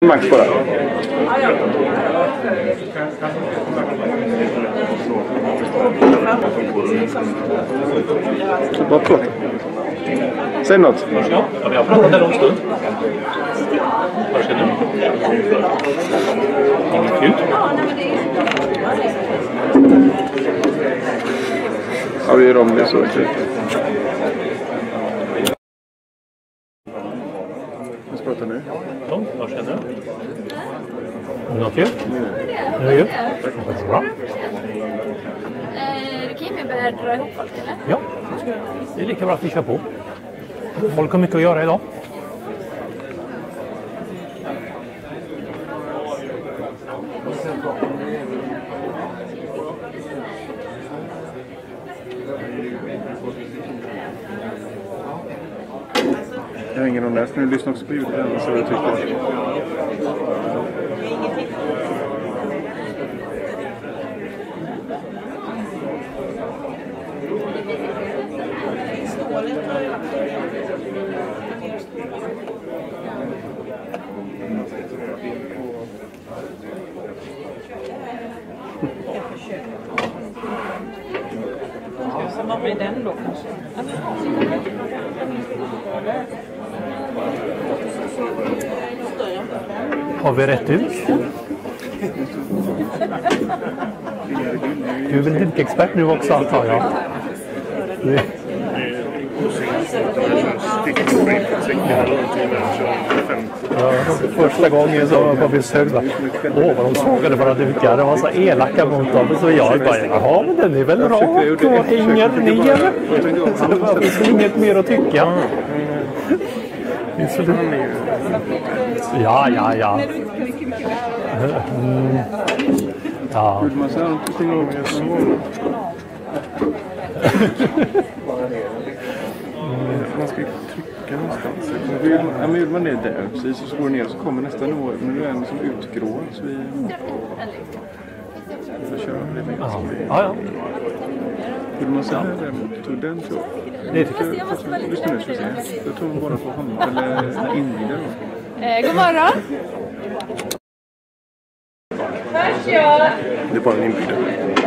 Max bara. Vad klart. Säg något. Ja, vi har pratat en lång stund. Vad känner du? Inget kul? Ja, vi gör om det så kul. Vad ska prata nu? Tom, vad känner du? Något kul? Nu? Bra. Kan vi börja dra ihop folk eller? Ja, det är lika bra att vi kör på. Folk har mycket att göra idag. Jag har ingen om det. Ska ni lyssna också på ljudet och se vad du tycker? Vad blir den då kanske? Har vi rätt ut? Du är väl dukexpert nu också, antar jag? Ja, första gången så var vi sög så vad de sågade våra dukar. De var så elaka mot dem. Så jag bara, jaha, men den är väl rak och hänger ner. Det finns inget mer att tycka. Ja. Ja. Man ska trycka någonstans. Ja, men man är där precis och så går det ner och så kommer nästa nivå. Men nu är den som utgrå så vi får köra det med. Ja. Hur man säger däremot tog den så. Det tycker jag. Lyssna nu ska vi se. Jag tror bara på honom eller invigda då. God morgon. Det är bara en invigda.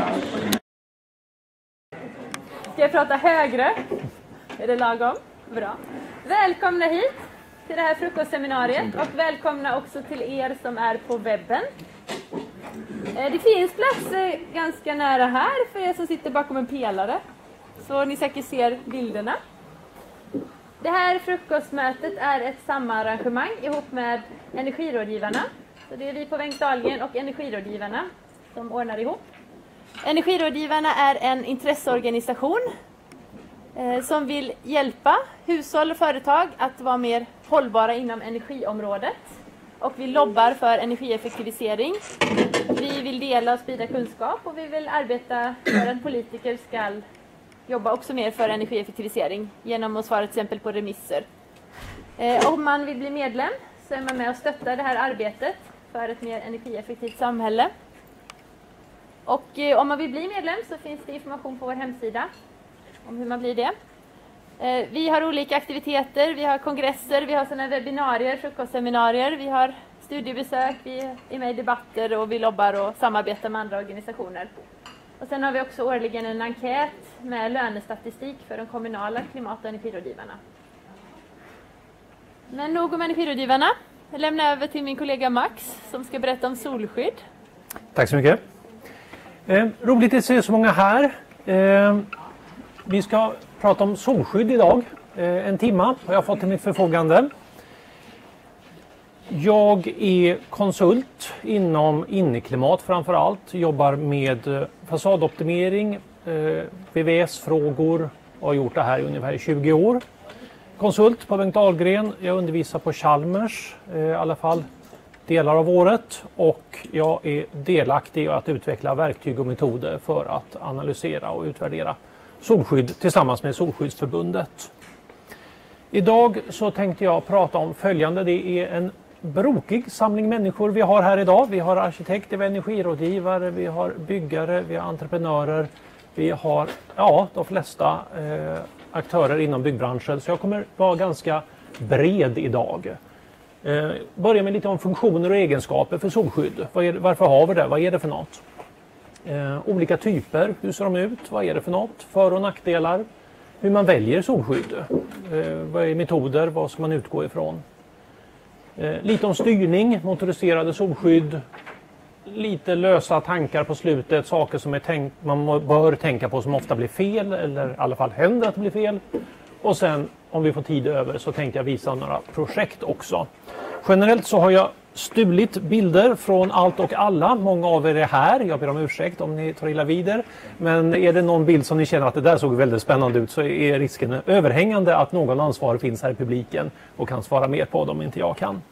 Ska jag prata högre? Är det lagom? Bra. Välkomna hit till det här frukostseminariet och välkomna också till er som är på webben. Det finns platser ganska nära här för er som sitter bakom en pelare. Så ni säkert ser bilderna. Det här frukostmötet är ett samarrangemang ihop med Energirådgivarna. Så det är vi på Bengt Dahlgren och Energirådgivarna som ordnar ihop. Energirådgivarna är en intresseorganisation som vill hjälpa hushåll och företag att vara mer hållbara inom energiområdet. Och vi lobbar för energieffektivisering. Vi vill dela och sprida kunskap och vi vill arbeta för att politiker ska jobba också mer för energieffektivisering genom att svara till exempel på remisser. Om man vill bli medlem så är man med och stöttar det här arbetet för ett mer energieffektivt samhälle. Och om man vill bli medlem så finns det information på vår hemsida om hur man blir det. Vi har olika aktiviteter, vi har kongresser, vi har sådana webbinarier, frukostseminarier, vi har studiebesök, vi är med i debatter och vi lobbar och samarbetar med andra organisationer. Och sen har vi också årligen en enkät med lönestatistik för de kommunala klimat- och energirådgivarna. Men nog om energirådgivarna. Jag lämnar över till min kollega Max som ska berätta om solskydd. Tack så mycket. Roligt att se så många här. Vi ska prata om solskydd idag. En timma har jag fått till mitt förfogande. Jag är konsult inom inneklimat framförallt. Jobbar med fasadoptimering, VVS-frågor och har gjort det här i ungefär 20 år. Konsult på Bengt Dahlgren. Jag undervisar på Chalmers i alla fall delar av året. Och jag är delaktig i att utveckla verktyg och metoder för att analysera och utvärdera solskydd tillsammans med Solskyddsförbundet. Idag så tänkte jag prata om följande. Det är en brokig samling människor vi har här idag. Vi har arkitekter, vi har energirådgivare, vi har byggare, vi har entreprenörer. Vi har de flesta aktörer inom byggbranschen. Så jag kommer vara ganska bred idag. Börja med lite om funktioner och egenskaper för solskydd. Varför har vi det? Vad är det för något? Olika typer, hur ser de ut? Vad är det för något? För- och nackdelar. Hur man väljer solskydd. Vad är metoder? Vad ska man utgå ifrån? Lite om styrning, motoriserade solskydd. Lite lösa tankar på slutet, saker som man bör tänka på som ofta blir fel eller i alla fall händer att det blir fel. Och sen om vi får tid över så tänkte jag visa några projekt också. Generellt så har jag stulit bilder från allt och alla. Många av er är här, jag ber om ursäkt om ni tar illa vid er. Men är det någon bild som ni känner att det där såg väldigt spännande ut så är risken överhängande att någon ansvarig finns här i publiken och kan svara mer på dem, inte jag kan.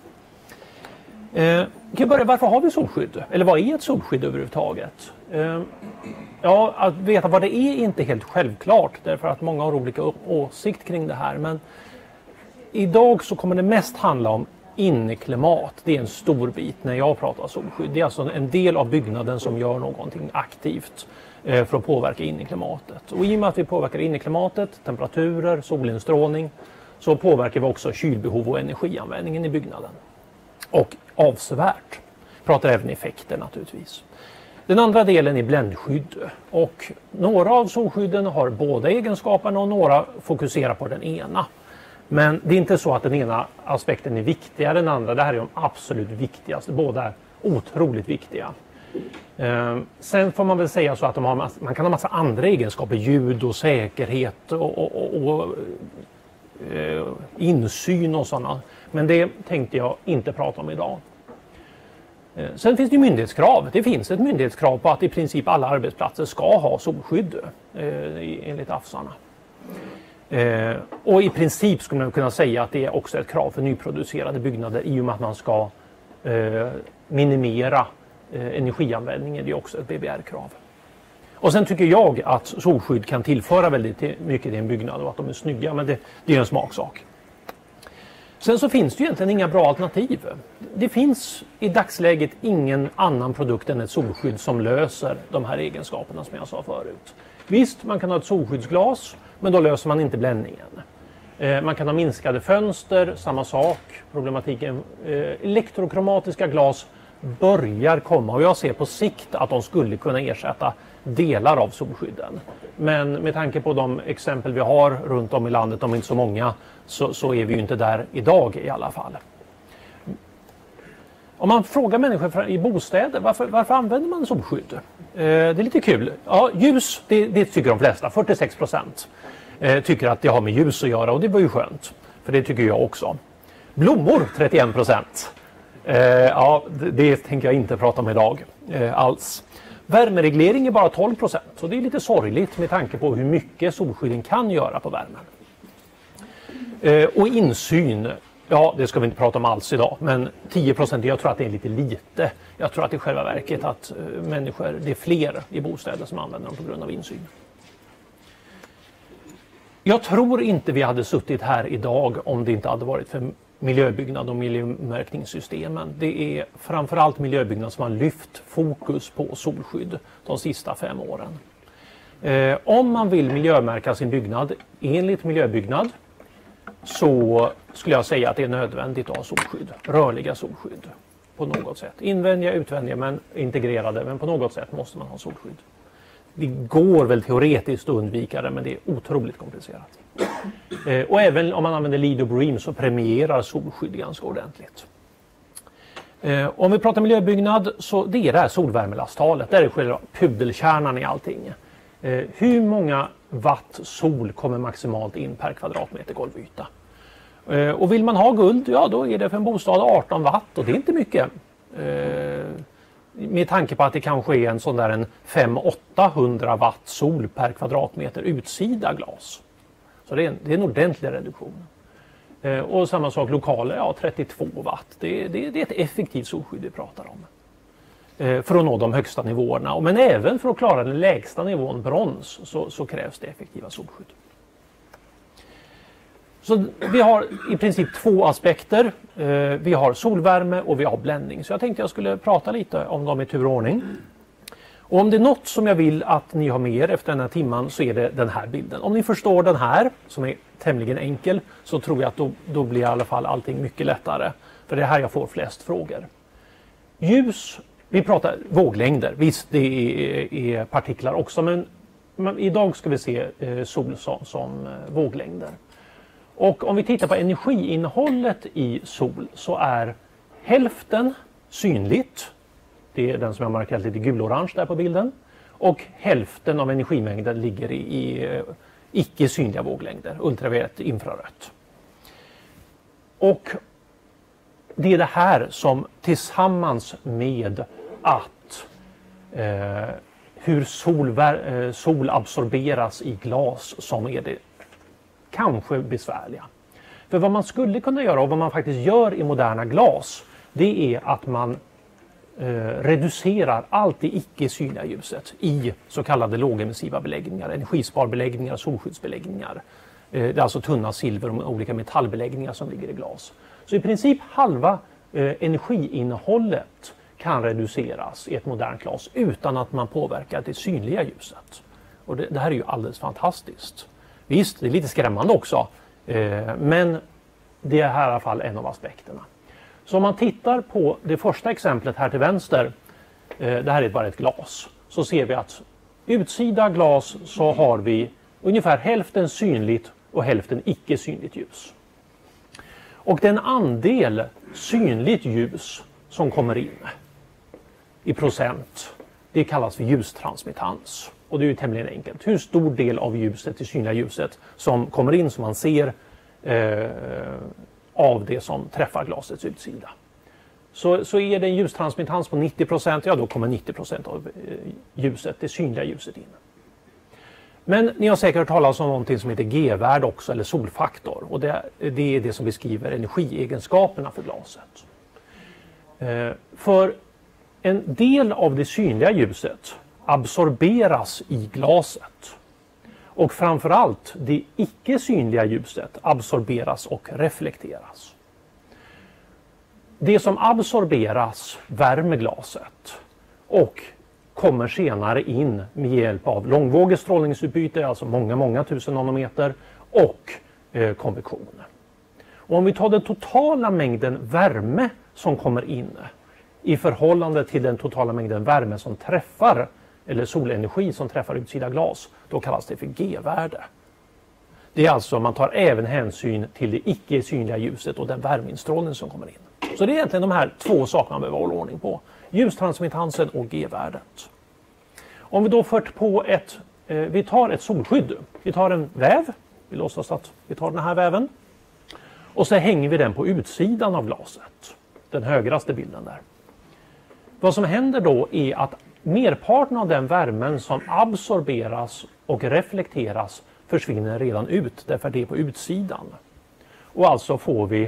Varför har vi solskydd? Eller vad är ett solskydd överhuvudtaget? Ja, att veta vad det är inte helt självklart därför att många har olika åsikt kring det här. Men idag så kommer det mest handla om inneklimat. Det är en stor bit när jag pratar solskydd. Det är alltså en del av byggnaden som gör någonting aktivt för att påverka inneklimatet. Och i och med att vi påverkar inneklimatet, temperaturer, solinstrålning så påverkar vi också kylbehov och energianvändningen i byggnaden. Och avsevärt. Pratar även effekter naturligtvis. Den andra delen är bländskydd och några av solskydden har båda egenskaperna och några fokuserar på den ena. Men det är inte så att den ena aspekten är viktigare än den andra. Det här är de absolut viktigaste. Båda är otroligt viktiga. Sen får man väl säga så att man kan ha massa andra egenskaper. Ljud och säkerhet och insyn och sådana. Men det tänkte jag inte prata om idag. Sen finns det myndighetskrav. Det finns ett myndighetskrav på att i princip alla arbetsplatser ska ha solskydd enligt AFSarna. Och i princip skulle man kunna säga att det är också ett krav för nyproducerade byggnader i och med att man ska minimera energianvändningen. Det är också ett BBR-krav. Och sen tycker jag att solskydd kan tillföra väldigt mycket till en byggnad och att de är snygga, men det är en smaksak. Sen så finns det ju egentligen inga bra alternativ. Det finns i dagsläget ingen annan produkt än ett solskydd som löser de här egenskaperna som jag sa förut. Visst, man kan ha ett solskyddsglas, men då löser man inte bländningen. Man kan ha minskade fönster, samma sak. Problematiken, elektrokromatiska glas börjar komma och jag ser på sikt att de skulle kunna ersätta delar av solskydden. Men med tanke på de exempel vi har runt om i landet, de är inte så många, så är vi ju inte där idag i alla fall. Om man frågar människor i bostäder, varför använder man solskydd? Det är lite kul. Ja, ljus, det tycker de flesta, 46% tycker att det har med ljus att göra och det var ju skönt. För det tycker jag också. Blommor, 31%. Ja, det tänker jag inte prata om idag alls. Värmereglering är bara 12%, så det är lite sorgligt med tanke på hur mycket solskydden kan göra på värmen. Och insyn, ja det ska vi inte prata om alls idag, men 10%, jag tror att det är lite. Jag tror att i själva verket att människor, det är fler i bostäder som använder dem på grund av insyn. Jag tror inte vi hade suttit här idag om det inte hade varit för miljöbyggnad och miljömärkningssystemen. Det är framförallt miljöbyggnad som har lyft fokus på solskydd de sista 5 åren. Om man vill miljömärka sin byggnad enligt miljöbyggnad så skulle jag säga att det är nödvändigt att ha solskydd, rörliga solskydd på något sätt. Invändiga, utvändiga men integrerade, men på något sätt måste man ha solskydd. Det går väl teoretiskt att undvika det, men det är otroligt komplicerat. Och även om man använder LEED och BREEAM så premierar solskydd ganska ordentligt. Om vi pratar miljöbyggnad så det är det här solvärmelasttalet. Där är själva pudelkärnan i allting. Hur många watt sol kommer maximalt in per kvadratmeter golvyta? Och vill man ha guld, ja då är det för en bostad 18 watt och det är inte mycket. Med tanke på att det kanske är en sån där en 500-800 watt sol per kvadratmeter utsida glas. Så det är en ordentlig reduktion. Och samma sak lokaler, ja 32 watt. Det är ett effektivt solskydd vi pratar om. För att nå de högsta nivåerna. Men även för att klara den lägsta nivån, brons, så krävs det effektiva solskydd. Så vi har i princip 2 aspekter. Vi har solvärme och vi har bländning. Så jag tänkte jag skulle prata lite om dem i tur och ordning. Och om det är något som jag vill att ni har med er efter den här timman så är det den här bilden. Om ni förstår den här, som är tämligen enkel, så tror jag att då blir i alla fall allting mycket lättare. För det är här jag får flest frågor. Ljus, vi pratar våglängder, visst det är partiklar också, men idag ska vi se sol som våglängder. Och om vi tittar på energiinnehållet i sol så är hälften synligt, det är den som jag markerat lite gulorange där på bilden, och hälften av energimängden ligger i icke synliga våglängder, ultraviolett, infrarött. Och det är det här som tillsammans med att hur sol absorberas i glas som är det kanske besvärliga. För vad man skulle kunna göra och vad man faktiskt gör i moderna glas, det är att man reducerar allt det icke synliga ljuset i så kallade lågemissiva beläggningar, energisparbeläggningar, solskyddsbeläggningar. Det är alltså tunna silver och olika metallbeläggningar som ligger i glas. Så i princip halva energiinnehållet kan reduceras i ett modernt glas utan att man påverkar det synliga ljuset. Och det här är ju alldeles fantastiskt. Visst, det är lite skrämmande också, men det är här i alla fall en av aspekterna. Så om man tittar på det första exemplet här till vänster, det här är bara ett glas, så ser vi att utsida glas så har vi ungefär hälften synligt och hälften icke synligt ljus. Och den andel synligt ljus som kommer in i procent, det kallas för ljustransmittans. Och det är ju tämligen enkelt. Hur stor del av ljuset, det synliga ljuset, som kommer in som man ser av det som träffar glasets utsida. Så är det en ljustransmittans på 90%, ja då kommer 90% av ljuset, det synliga ljuset in. Men ni har säkert hört talas om någonting som heter G-värde också, eller solfaktor. Och det är det som beskriver energiegenskaperna för glaset. För en del av det synliga ljuset absorberas i glaset. Och framförallt det icke synliga ljuset absorberas och reflekteras. Det som absorberas värmer glaset och kommer senare in med hjälp av långvågigt strålningsutbyte, alltså många tusen nanometer, och konvektion. Och om vi tar den totala mängden värme som kommer in i förhållande till den totala mängden värme som träffar, eller solenergi som träffar utsida glas, då kallas det för G-värde. Det är alltså, man tar även hänsyn till det icke synliga ljuset och den värmeinstrålning som kommer in. Så det är egentligen de här två sakerna man behöver hålla ordning på. Ljustransmittansen och G-värdet. Om vi då fört på vi tar ett solskydd. Vi tar en väv. Vi låtsas att vi tar den här väven. Och så hänger vi den på utsidan av glaset. Den högraste bilden där. Vad som händer då är att merparten av den värmen som absorberas och reflekteras försvinner redan ut, därför det är på utsidan. Och alltså får vi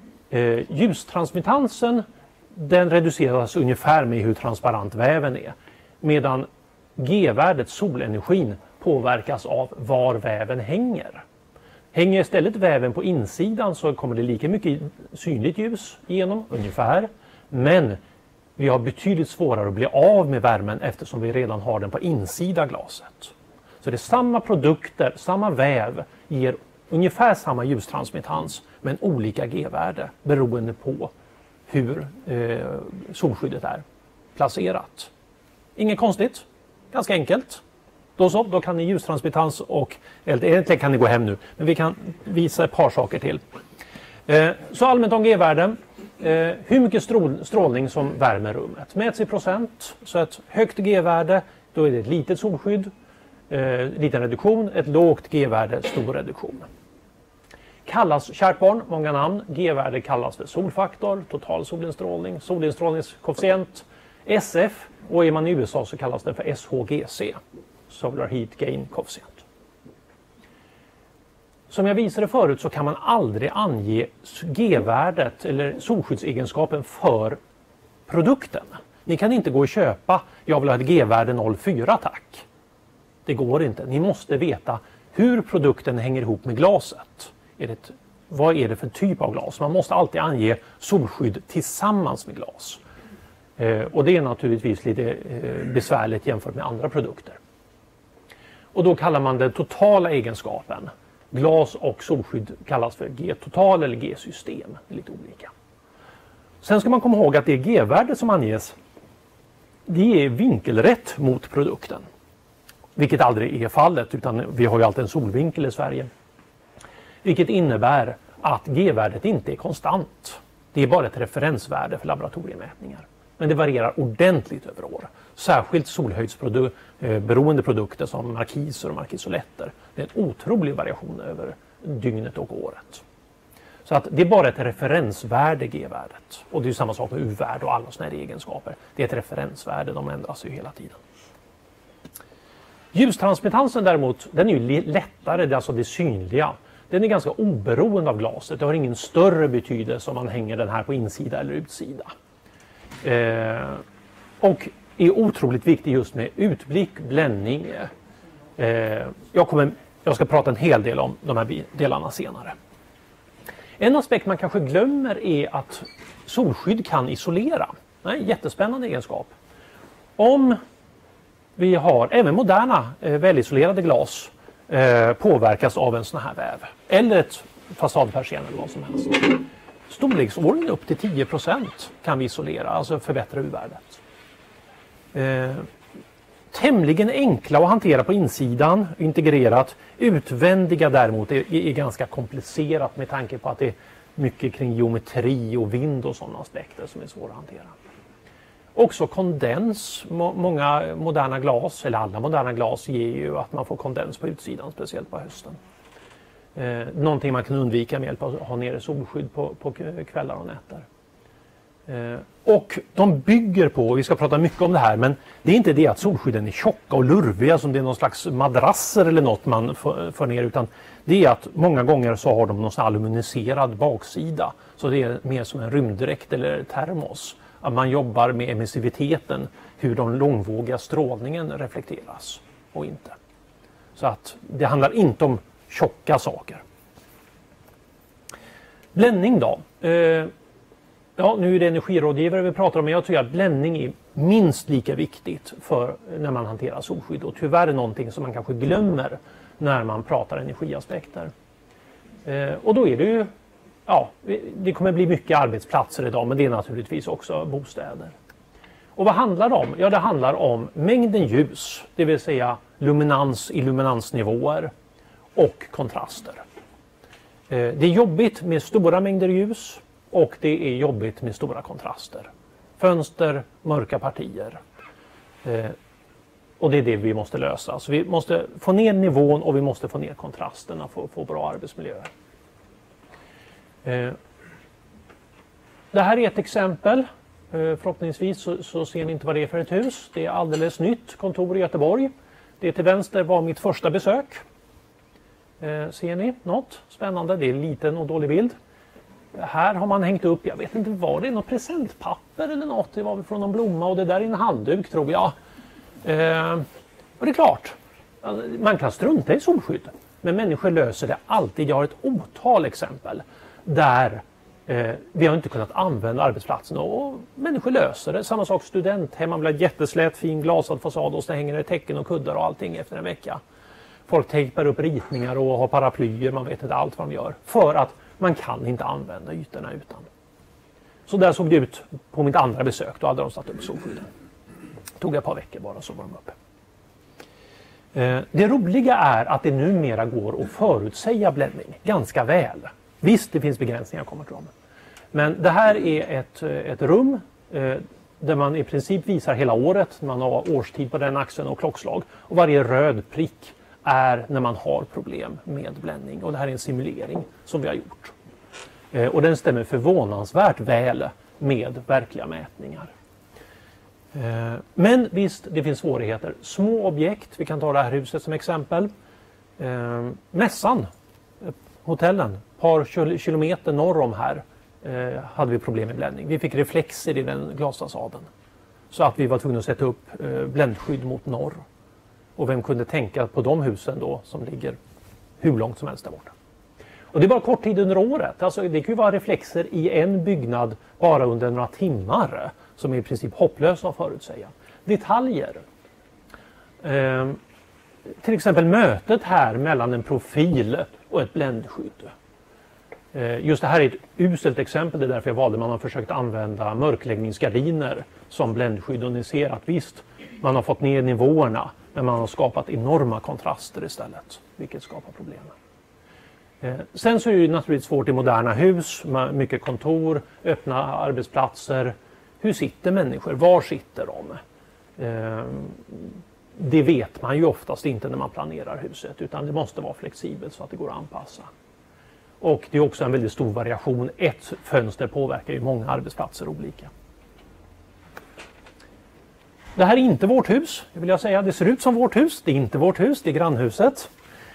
ljustransmittansen, den reduceras ungefär med hur transparent väven är. Medan G-värdet, solenergin, påverkas av var väven hänger. Hänger istället väven på insidan så kommer det lika mycket synligt ljus igenom, ungefär. Men vi har betydligt svårare att bli av med värmen eftersom vi redan har den på insida glaset. Så det är samma produkter, samma väv ger ungefär samma ljustransmittans men olika G-värde beroende på hur solskyddet är placerat. Inget konstigt, ganska enkelt. Då kan ni ljustransmittans och, egentligen kan ni gå hem nu, men vi kan visa ett par saker till. Så allmänt om G-värden. Hur mycket strålning som värmer rummet mäts i procent. Så ett högt G-värde, då är det ett litet solskydd, liten reduktion. Ett lågt G-värde, stor reduktion. Kallas, kärt barn, många namn. G-värde kallas för solfaktor, total solinstrålning, solinstrålningskoefficient, SF, och är man i USA så kallas den för SHGC, Solar Heat Gain Coefficient. Som jag visade förut så kan man aldrig ange G-värdet eller solskyddsegenskapen för produkten. Ni kan inte gå och köpa, jag vill ha ett G-värde 0,4 tack. Det går inte. Ni måste veta hur produkten hänger ihop med glaset. Vad är det för typ av glas? Man måste alltid ange solskydd tillsammans med glas. Och det är naturligtvis lite besvärligt jämfört med andra produkter. Och då kallar man den totala egenskapen. Glas och solskydd kallas för G-total eller G-system. Det är lite olika. Sen ska man komma ihåg att det G-värde som anges, det är vinkelrätt mot produkten. Vilket aldrig är fallet, utan vi har ju alltid en solvinkel i Sverige. Vilket innebär att G-värdet inte är konstant. Det är bara ett referensvärde för laboratoriemätningar. Men det varierar ordentligt över år. Särskilt solhöjdsberoende produkter som markiser och markisoletter. Det är en otrolig variation över dygnet och året. Så att det är bara ett referensvärde, G-värdet. Och det är ju samma sak med U-värde och alla sådana här egenskaper. Det är ett referensvärde, de ändras ju hela tiden. Ljustransmittansen däremot, den är ju lättare, det är alltså det synliga. Den är ganska oberoende av glaset. Det har ingen större betydelse om man hänger den här på insida eller utsida. Och är otroligt viktig just med utblick, bländning. Jag ska prata en hel del om de här delarna senare. En aspekt man kanske glömmer är att solskydd kan isolera. Det är en jättespännande egenskap. Om vi har även moderna välisolerade glas påverkas av en sån här väv. Eller ett fasadpersienn eller vad som helst. Storleksordningen upp till 10% kan vi isolera, alltså förbättra U-värdet. Tämligen enkla att hantera på insidan, integrerat. Utvändiga däremot är ganska komplicerat med tanke på att det är mycket kring geometri och vind och sådana aspekter som är svåra att hantera. Också kondens, många moderna glas, eller alla moderna glas ger ju att man får kondens på utsidan, speciellt på hösten. Någonting man kan undvika med hjälp av att ha nere solskydd på kvällar och nätter. Och de bygger på, vi ska prata mycket om det här, men det är inte det att solskydden är tjocka och lurviga som det är någon slags madrasser eller något man får ner, utan det är att många gånger så har de någon sån aluminiserad baksida. Så det är mer som en rymddräkt eller termos. Att man jobbar med emissiviteten, hur de långvågiga strålningen reflekteras och inte. Så att det handlar inte om tjocka saker. Bländning då. Ja, nu är det energirådgivare vi pratar om, men jag tror att bländning är minst lika viktigt för när man hanterar solskydd. Och tyvärr är någonting som man kanske glömmer när man pratar energiaspekter. Och då är det ju, ja, det kommer bli mycket arbetsplatser idag, men det är naturligtvis också bostäder. Och vad handlar det om? Ja, det handlar om mängden ljus, det vill säga luminans i luminansnivåer och kontraster. Det är jobbigt med stora mängder ljus och det är jobbigt med stora kontraster. Fönster, mörka partier. Och det är det vi måste lösa. Så vi måste få ner nivån och vi måste få ner kontrasterna för att få bra arbetsmiljöer. Det här är ett exempel. Förhoppningsvis så ser ni inte vad det är för ett hus. Det är alldeles nytt kontor i Göteborg. Det till vänster var mitt första besök. Ser ni något spännande? Det är en liten och dålig bild. Här har man hängt upp, jag vet inte vad det är, något presentpapper eller något. Det var väl från någon blomma och det där är en handduk tror jag. Och det är klart, man kan strunta i solskydd. Men människor löser det alltid. Jag har ett otal exempel där vi har inte kunnat använda arbetsplatsen och människor löser det. Samma sak studenthem, man blir jätteslät, fin glasad fasad och så hänger det tecken och kuddar och allting efter en vecka. Folk tejpar upp ritningar och har paraplyer, man vet inte allt vad de gör. För att man kan inte använda ytorna utan. Så där såg det ut på mitt andra besök, då hade de satt upp solskydden. Det tog ett par veckor bara så var de uppe. Det roliga är att det numera går att förutsäga bländning ganska väl. Visst, det finns begränsningar kommer till dem. Men det här är ett rum där man i princip visar hela året. Man har årstid på den axeln och klockslag. Och varje röd prick är när man har problem med bländning. Och det här är en simulering som vi har gjort. Och den stämmer förvånansvärt väl med verkliga mätningar. Men visst, det finns svårigheter. Små objekt, vi kan ta det här huset som exempel. Mässan, hotellen, ett par kilometer norr om här hade vi problem med bländning. Vi fick reflexer i den glasfasaden. Så att vi var tvungna att sätta upp bländskydd mot norr. Och vem kunde tänka på de husen då som ligger hur långt som helst där borta. Och det är bara kort tid under året. Alltså det kan ju vara reflexer i en byggnad bara under några timmar som är i princip hopplösa att förutsäga. Detaljer. Till exempel mötet här mellan en profil och ett bländskydd. Just det här är ett uselt exempel, det är därför jag valde. Man har försökt använda mörkläggningsgardiner som bländskydd, och ni ser att visst, man har fått ner nivåerna, men man har skapat enorma kontraster istället, vilket skapar problem. Sen så är det naturligtvis svårt i moderna hus, mycket kontor, öppna arbetsplatser. Hur sitter människor? Var sitter de? Det vet man ju oftast inte när man planerar huset, utan det måste vara flexibelt så att det går att anpassa. Och det är också en väldigt stor variation. Ett fönster påverkar ju många arbetsplatser olika. Det här är inte vårt hus, det vill jag säga. Det ser ut som vårt hus, det är inte vårt hus, det är grannhuset.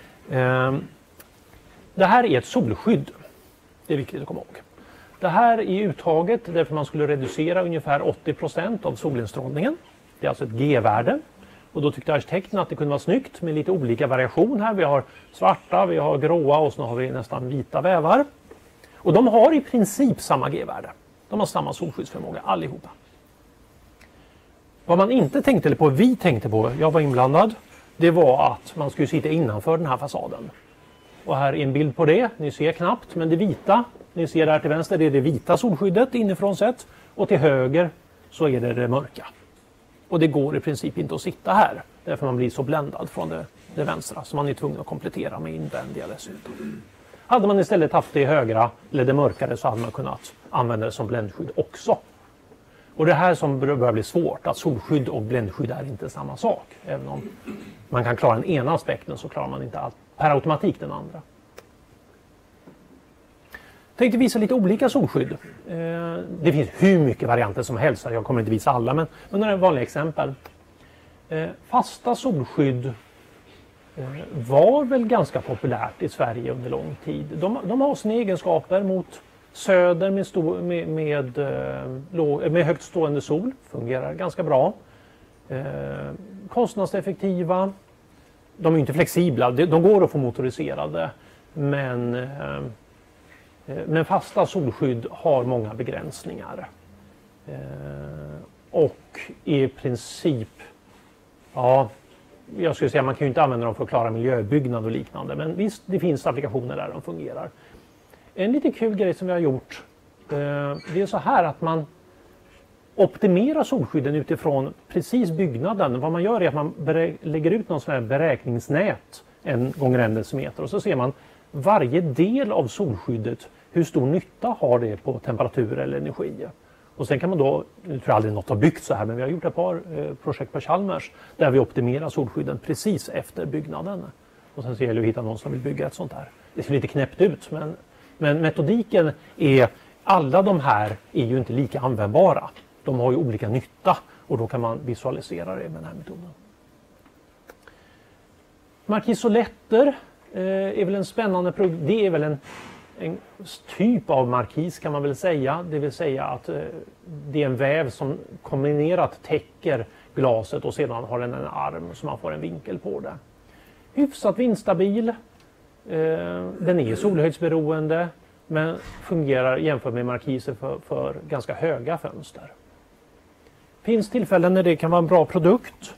Det här är ett solskydd. Det är viktigt att komma ihåg. Det här är uttaget därför man skulle reducera ungefär 80% av solinstrålningen. Det är alltså ett G-värde. Och då tyckte arkitekten att det kunde vara snyggt med lite olika variation här. Vi har svarta, vi har gråa och så har vi nästan vita vävar. Och de har i princip samma G-värde. De har samma solskyddsförmåga allihopa. Vad man inte tänkte, eller på vi tänkte på, jag var inblandad, det var att man skulle sitta innanför den här fasaden. Och här är en bild på det, ni ser knappt, men det vita, ni ser där till vänster, det är det vita solskyddet inifrån sett. Och till höger så är det mörka. Och det går i princip inte att sitta här, därför man blir så bländad från det vänstra, så man är tvungen att komplettera med invändiga dessutom. Hade man istället haft det högra eller det mörkare så hade man kunnat använda det som bländskydd också. Och det här som börjar bli svårt, att solskydd och bländskydd är inte samma sak. Även om man kan klara den ena aspekten så klarar man inte per automatik den andra. Jag tänkte visa lite olika solskydd. Det finns hur mycket varianter som helst, jag kommer inte visa alla, men några vanliga exempel. Fasta solskydd var väl ganska populärt i Sverige under lång tid. De har sina egenskaper mot söder med högt stående sol, fungerar ganska bra. Kostnadseffektiva, de är inte flexibla, de går att få motoriserade, men fasta solskydd har många begränsningar. Och i princip, ja, jag skulle säga man kan ju inte använda dem för att klara miljöbyggnad och liknande, men visst, det finns applikationer där de fungerar. En lite kul grej som vi har gjort, det är så här att man optimerar solskydden utifrån precis byggnaden. Vad man gör är att man lägger ut någon sån här beräkningsnät 1x1 decimeter och så ser man varje del av solskyddet, hur stor nytta har det på temperatur eller energi. Och sen kan man då, nu tror jag aldrig något har byggt så här, men vi har gjort ett par projekt på Chalmers där vi optimerar solskydden precis efter byggnaden. Och sen så gäller det att hitta någon som vill bygga ett sånt här. Det ser lite knäppt ut, men metodiken är, alla de här är ju inte lika användbara. De har ju olika nytta och då kan man visualisera det med den här metoden. Markisoletter är väl en spännande produkt. Det är väl en typ av markis kan man väl säga. Det vill säga att det är en väv som kombinerat täcker glaset och sedan har den en arm så man får en vinkel på det. Hyfsat vindstabil. Den är solhöjdsberoende men fungerar jämfört med markiser för ganska höga fönster. Finns tillfällen när det kan vara en bra produkt.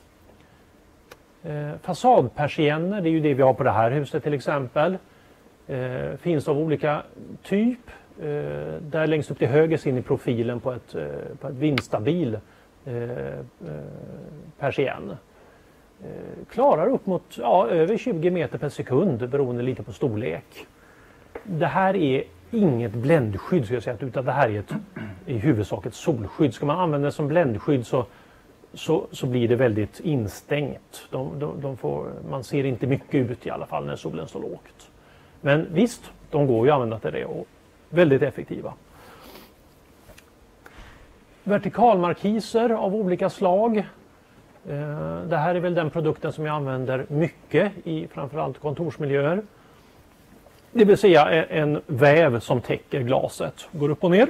Fasadpersienner, det är ju det vi har på det här huset till exempel. Finns av olika typ. Där längst upp till höger ser ni profilen på ett vindstabil persien. Klarar upp mot över 20 meter per sekund beroende lite på storlek. Det här är inget bländskydd ska jag säga, utan det här är i huvudsak ett solskydd. Ska man använda det som bländskydd så blir det väldigt instängt. Man ser inte mycket ut i alla fall när solen står lågt. Men visst, de går ju att använda till det och väldigt effektiva. Vertikalmarkiser av olika slag. Det här är väl den produkten som jag använder mycket i framförallt kontorsmiljöer. Det vill säga en väv som täcker glaset, går upp och ner.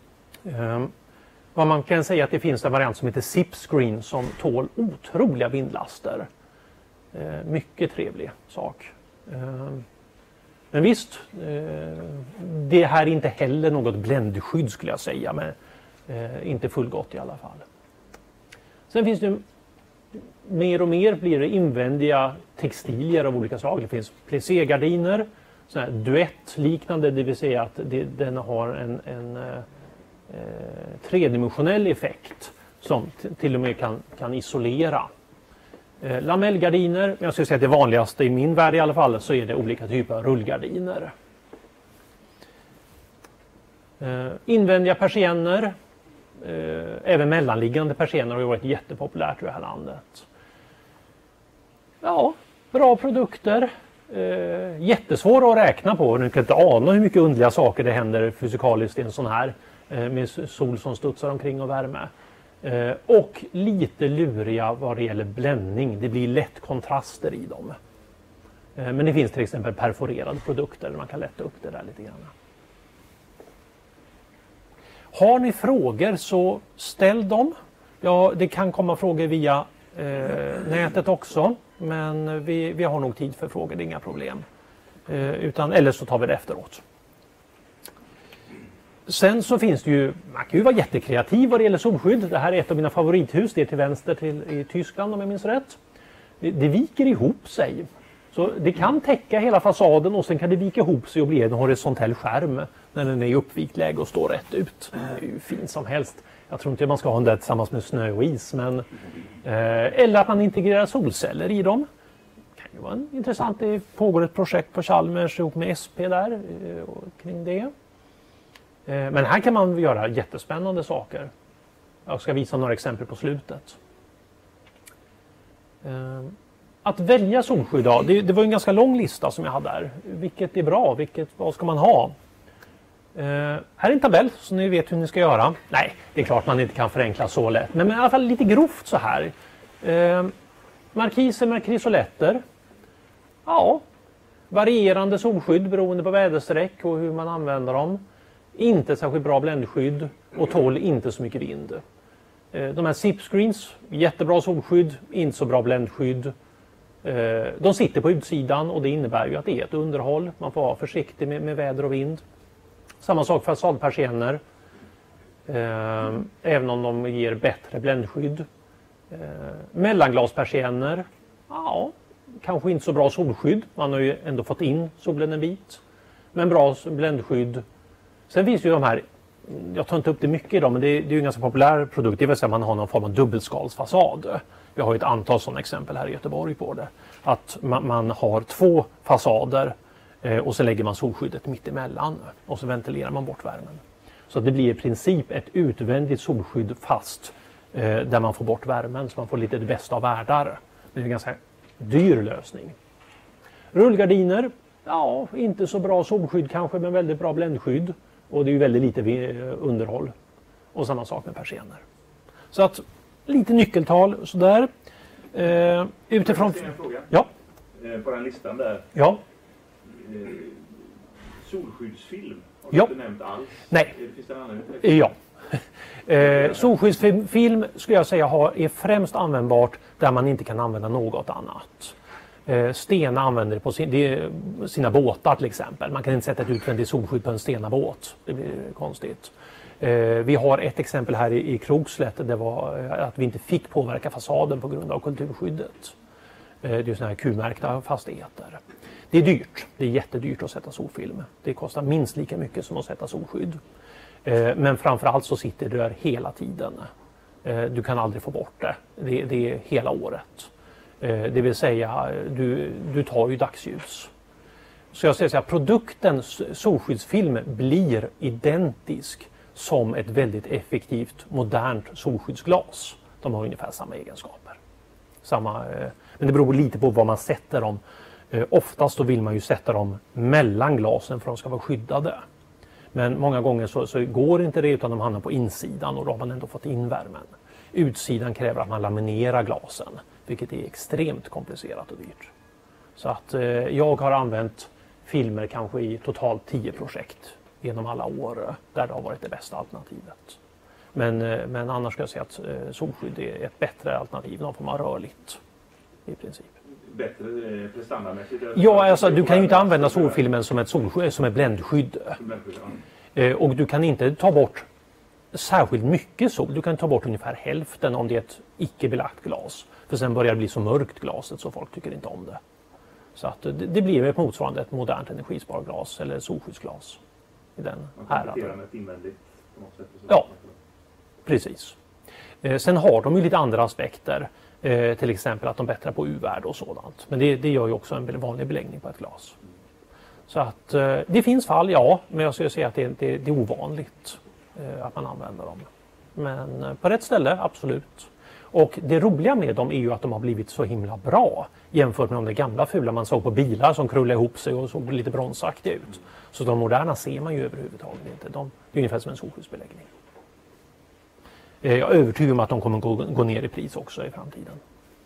Vad man kan säga att det finns en variant som heter Zip Screen som tål otroliga vindlaster. Mycket trevlig sak. Men visst, det här är inte heller något bländskydd skulle jag säga, men inte fullgott i alla fall. Sen finns det mer och mer blir det invändiga textilier av olika slag. Det finns plissé-gardiner sån här duettliknande, det vill säga att den har en tredimensionell effekt som till och med kan isolera. Lamellgardiner, men jag skulle säga att det vanligaste i min värld i alla fall, så är det olika typer av rullgardiner. Invändiga persienner, även mellanliggande persienner har ju varit jättepopulärt i det här landet. Ja, bra produkter. Jättesvåra att räkna på. Du kan inte ana hur mycket underliga saker det händer fysikaliskt i en sån här med sol som studsar omkring och värme. Och lite luriga vad det gäller bländning. Det blir lätt kontraster i dem. Men det finns till exempel perforerade produkter där man kan lätta upp det där lite grann. Har ni frågor så ställ dem. Ja, det kan komma frågor via nätet också. Men vi har nog tid för frågor, det är inga problem. Eller så tar vi det efteråt. Sen så finns det ju, man kan ju vara jättekreativ vad det gäller solskydd. Det här är ett av mina favorithus, det är till vänster i Tyskland om jag minns rätt. Det viker ihop sig. Så det kan täcka hela fasaden och sen kan det vika ihop sig och bli en horisontell skärm när den är i uppvikt läge och står rätt ut. Det är ju fint som helst. Jag tror inte man ska ha den där tillsammans med snö och is. Men, eller att man integrerar solceller i dem. Det kan ju vara intressant. Det pågår ett projekt på Chalmers ihop med SP där kring det. Men här kan man göra jättespännande saker. Jag ska visa några exempel på slutet. Att välja solskydd, det var en ganska lång lista som jag hade där. Vilket är bra, vad ska man ha? Här är en tabell så ni vet hur ni ska göra. Nej, det är klart man inte kan förenkla så lätt. Men i alla fall lite grovt så här. Markiser med krisoletter. Ja, varierande solskydd beroende på väderstreck och hur man använder dem. Inte särskilt bra bländskydd och tål inte så mycket vind. De här zip-screens, jättebra solskydd, inte så bra bländskydd. De sitter på utsidan och det innebär ju att det är ett underhåll. Man får vara försiktig med väder och vind. Samma sak för fasadpersienner. Även om de ger bättre bländskydd. Mellanglaspersienner. Ja, kanske inte så bra solskydd. Man har ju ändå fått in solen en bit. Men bra bländskydd. Sen finns ju de här, jag tar inte upp det mycket idag, men det är ju en ganska populär produkt. Det vill säga att man har någon form av dubbelskalsfasad. Vi har ju ett antal sådana exempel här i Göteborg på det. Att man har 2 fasader och så lägger man solskyddet mitt emellan och så ventilerar man bort värmen. Så det blir i princip ett utvändigt solskydd fast där man får bort värmen så man får lite det bästa av världar. Det är en ganska dyr lösning. Rullgardiner, ja, inte så bra solskydd kanske men väldigt bra bländskydd. Och det är ju väldigt lite underhåll. Och samma sak med persienner. Så att lite nyckeltal sådär. Utifrån... En fråga. Ja. På den listan där. Ja. Solskyddsfilm har du inte nämnt alls. Nej. Finns det en annan utveckling? Ja. Solskyddsfilm skulle jag säga är främst användbart där man inte kan använda något annat. Stena använder det på sina båtar till exempel. Man kan inte sätta ett utvändigt solskydd på en Stena-båt. Det blir konstigt. Vi har ett exempel här i Krokslätt. Det var att vi inte fick påverka fasaden på grund av kulturskyddet. Det är sådana här Q-märkta fastigheter. Det är dyrt. Det är jättedyrt att sätta solfilm. Det kostar minst lika mycket som att sätta solskydd. Men framförallt så sitter det där hela tiden. Du kan aldrig få bort det. Det är hela året. Det vill säga, du tar ju dagsljus. Så jag säger så här, produktens solskyddsfilm blir identisk som ett väldigt effektivt, modernt solskyddsglas. De har ungefär samma egenskaper. Men det beror lite på var man sätter dem. Oftast så vill man ju sätta dem mellan glasen för att de ska vara skyddade. Men många gånger så går inte det utan de hamnar på insidan och då har man ändå fått in värmen. Utsidan kräver att man laminerar glasen, vilket är extremt komplicerat och dyrt. Så att jag har använt filmer kanske i totalt 10 projekt genom alla år där det har varit det bästa alternativet. Men annars ska jag säga att solskydd är ett bättre alternativ, någon form av rörligt i princip. Bättre prestandamässigt? Ja, alltså du kan ju inte använda solfilmen som ett bländskydd. Och du kan inte ta bort särskilt mycket sol. Du kan ta bort ungefär hälften om det är ett icke belagt glas. För sen börjar det bli så mörkt glaset så folk tycker inte om det. Så att det blir ett motsvarande ett modernt energisparglas eller solskyddsglas i den Man kompletterar med ett invändigt på något sätt. Ja, precis. Sen har de ju lite andra aspekter. Till exempel att de bättrar på UV-värde och sådant. Men det gör ju också en vanlig beläggning på ett glas. Så att det finns fall, ja, men jag skulle säga att det är ovanligt att man använder dem. Men på rätt ställe, absolut. Och det roliga med dem är ju att de har blivit så himla bra jämfört med de gamla fula man såg på bilar som krullade ihop sig och såg lite bronsaktiga ut. Så de moderna ser man ju överhuvudtaget inte. De är ungefär som en solskyddsbeläggning. Jag är övertygad om att de kommer gå ner i pris också i framtiden.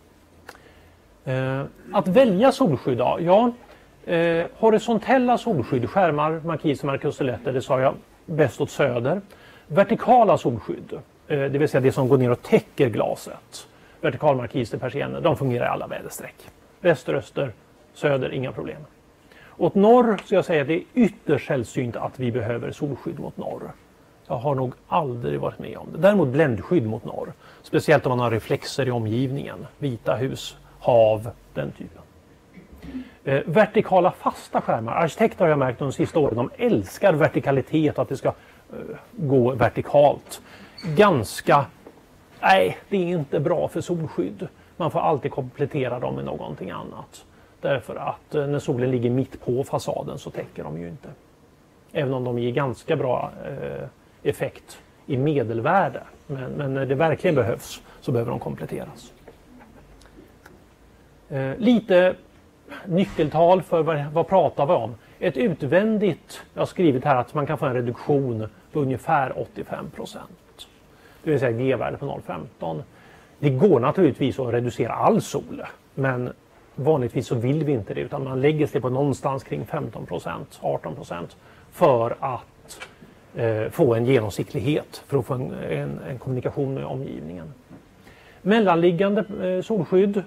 Att välja solskydd då? Ja, horisontella solskydd, skärmar, markiser, markustoletter, det sa jag bäst åt söder. Vertikala solskydd, det vill säga det som går ner och täcker glaset. Vertikalmarkiser, persienner, de fungerar i alla väderstreck. Väster, öster, söder, inga problem. Åt norr så jag säga att det är ytterst sällsynt att vi behöver solskydd mot norr. Jag har nog aldrig varit med om det. Däremot bländskydd mot norr. Speciellt om man har reflexer i omgivningen. Vita hus, hav, den typen. Vertikala fasta skärmar. Arkitekter har jag märkt de sista åren. De älskar vertikalitet och att det ska gå vertikalt. Nej, det är inte bra för solskydd. Man får alltid komplettera dem med någonting annat. Därför att när solen ligger mitt på fasaden så täcker de ju inte. Även om de ger ganska bra effekt i medelvärde. Men när det verkligen behövs så behöver de kompletteras. Lite nyckeltal för vad pratar vi om? Ett utvändigt, jag har skrivit här att man kan få en reduktion på ungefär 85%. Det vill säga G-värde på 0,15. Det går naturligtvis att reducera all sol. Men vanligtvis så vill vi inte det utan man lägger sig på någonstans kring 15%, 18% för att få en genomsiktlighet, för att få en kommunikation med omgivningen. Mellanliggande solskydd,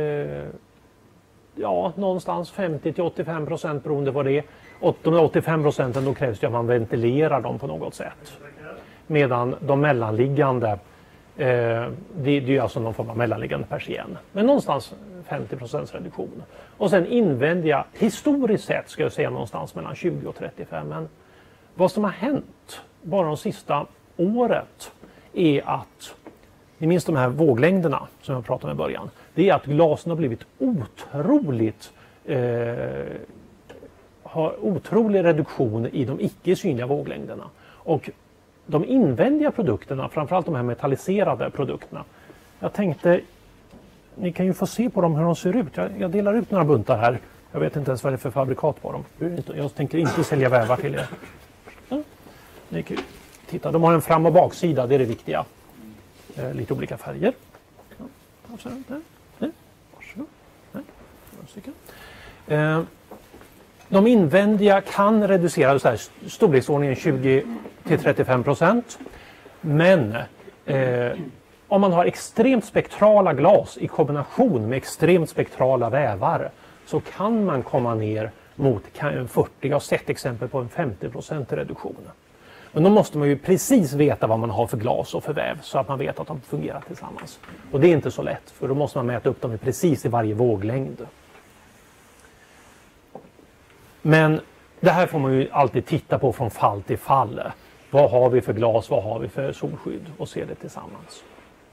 ja någonstans 50-85% beroende på det. Och de 85% då krävs det att man ventilerar dem på något sätt. Medan de mellanliggande, det är ju alltså någon form av mellanliggande persien. Men någonstans 50% reduktion. Och sen invändiga, historiskt sett ska jag säga någonstans mellan 20 och 35. Men vad som har hänt bara de sista året är att, ni minns de här våglängderna som jag pratade om i början. Det är att glasen har blivit har otrolig reduktion i de icke synliga våglängderna. Och de invändiga produkterna, framförallt de här metalliserade produkterna. Jag tänkte, ni kan ju få se på dem hur de ser ut. Jag delar ut några buntar här. Jag vet inte ens vad det är för fabrikat på dem. Jag tänker inte sälja vävar till er. Ja, ni kan titta, de har en fram- och baksida, det är det viktiga. Lite olika färger. Ja, varsågod. De invändiga kan reducera så här, storleksordningen 20-35%. Men om man har extremt spektrala glas i kombination med extremt spektrala vävar så kan man komma ner mot 40. Jag har sett exempel på en 50% reduktion. Men då måste man ju precis veta vad man har för glas och för väv så att man vet att de fungerar tillsammans. Och det är inte så lätt för då måste man mäta upp dem precis i varje våglängd. Men det här får man ju alltid titta på från fall till fall. Vad har vi för glas, vad har vi för solskydd och se det tillsammans.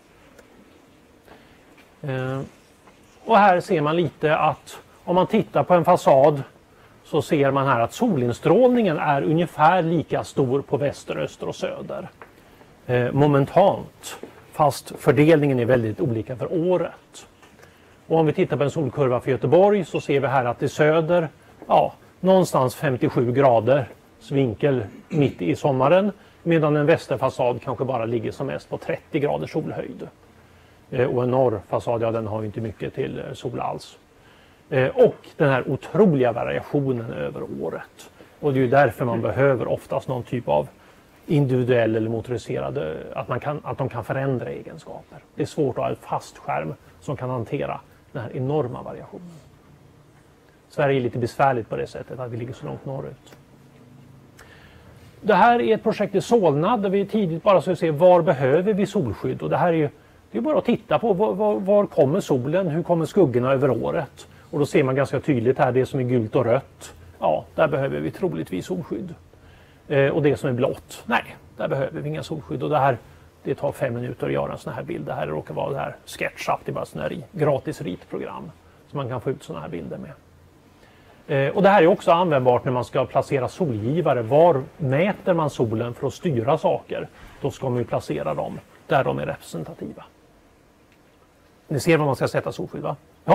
Och här ser man lite att om man tittar på en fasad så ser man här att solinstrålningen är ungefär lika stor på väster, öster och söder. Momentant, fast fördelningen är väldigt olika för året. Och om vi tittar på en solkurva för Göteborg så ser vi här att i söder, ja, någonstans 57 grader vinkel mitt i sommaren. Medan en västerfasad kanske bara ligger som mest på 30 graders solhöjd. Och en norrfasad, ja den har ju inte mycket till sol alls. Och den här otroliga variationen över året. Och det är ju därför man behöver oftast någon typ av individuell eller motoriserad, att de kan förändra egenskaper. Det är svårt att ha en fast skärm som kan hantera den här enorma variationen. Sverige är lite besvärligt på det sättet att vi ligger så långt norrut. Det här är ett projekt i Solna där vi tidigt bara ska se var behöver vi solskydd. Och det här är ju bara att titta på var kommer solen, hur kommer skuggorna över året. Och då ser man ganska tydligt här, det som är gult och rött, ja, där behöver vi troligtvis solskydd. Och det som är blått, nej, där behöver vi inga solskydd. Och det tar 5 minuter att göra en sån här bild. Det här råkar vara det här SketchUp, det är bara sån här gratis ritprogram som man kan få ut såna här bilder med. Och det här är också användbart när man ska placera solgivare. Var mäter man solen för att styra saker? Då ska man ju placera dem där de är representativa. Ni ser var man ska sätta solskydd, va? Ja.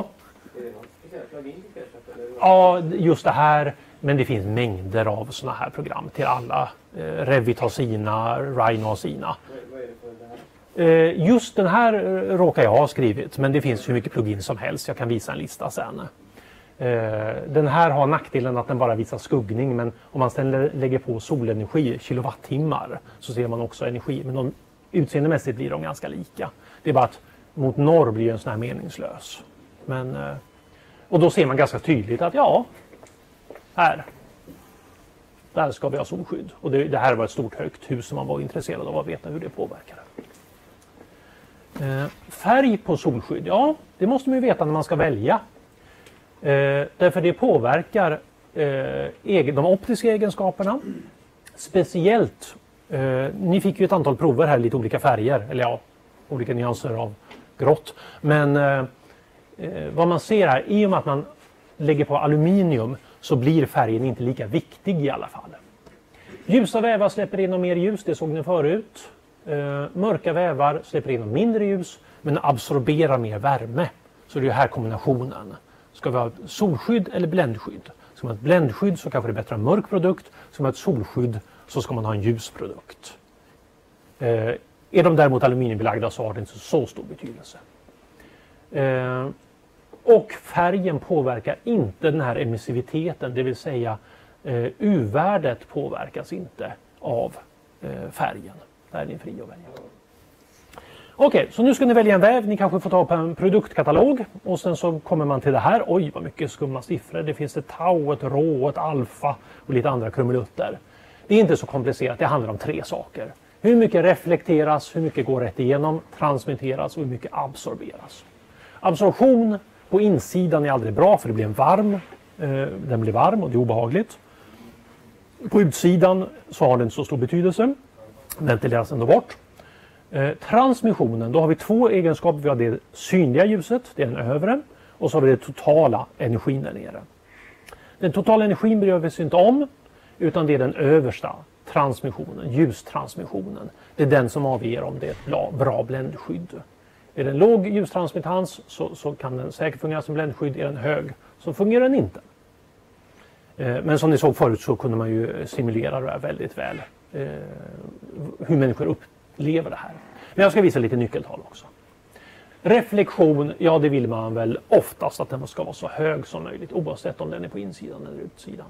Ja, just det här. Men det finns mängder av såna här program till alla. Revitasina, Rhinosina. Just den här råkar jag ha skrivit, men det finns hur mycket plugin som helst. Jag kan visa en lista sen. Den här har nackdelen att den bara visar skuggning, men om man sedan lägger på solenergi, kilowattimmar, så ser man också energi. Men utseendemässigt blir de ganska lika. Det är bara att mot norr blir en sån här meningslös. Och då ser man ganska tydligt att ja, där ska vi ha solskydd. Och det här var ett stort högt hus som man var intresserad av att veta hur det påverkar. Färg på solskydd, ja, det måste man ju veta när man ska välja. Därför det påverkar de optiska egenskaperna. Speciellt, ni fick ju ett antal prover här, lite olika färger, eller ja, olika nyanser av grått. Men vad man ser här, i och med att man lägger på aluminium så blir färgen inte lika viktig i alla fall. Ljusa vävar släpper in mer ljus, det såg ni förut. Mörka vävar släpper in mindre ljus men absorberar mer värme. Så det är här kombinationen. Ska vi ha solskydd eller bländskydd? Ska man ha ett bländskydd så kanske det är bättre att ha en mörk produkt. Ska man ha ett solskydd så ska man ha en ljus produkt. Är de däremot aluminiumbelagda så har det inte så stor betydelse. Och färgen påverkar inte den här emissiviteten, det vill säga U-värdet påverkas inte av färgen. Där är ni fri att välja. Okej, så nu ska ni välja en väv. Ni kanske får ta på en produktkatalog och sen så kommer man till det här. Oj, vad mycket skumma siffror. Det finns ett tau, ett rho, ett alfa och lite andra krumelutter. Det är inte så komplicerat, det handlar om 3 saker. Hur mycket reflekteras, hur mycket går rätt igenom, transmitteras och hur mycket absorberas. Absorption på insidan är aldrig bra för det blir den blir varm och det är obehagligt. På utsidan så har den så stor betydelse. Ventileras ändå bort. Transmissionen, då har vi 2 egenskaper. Vi har det synliga ljuset, det är den övre. Och så har vi det totala energin där nere. Den totala energin bryr vi oss inte om. Utan det är den översta transmissionen, ljustransmissionen. Det är den som avger om det är ett bra bländskydd. Är det en låg ljustransmittans så kan den säkert fungera som bländskydd. Är den hög så fungerar den inte. Men som ni såg förut så kunde man ju simulera det här väldigt väl. Hur människor upplever det här. Men jag ska visa lite nyckeltal också. Reflektion, ja det vill man väl oftast att den ska vara så hög som möjligt oavsett om den är på insidan eller utsidan.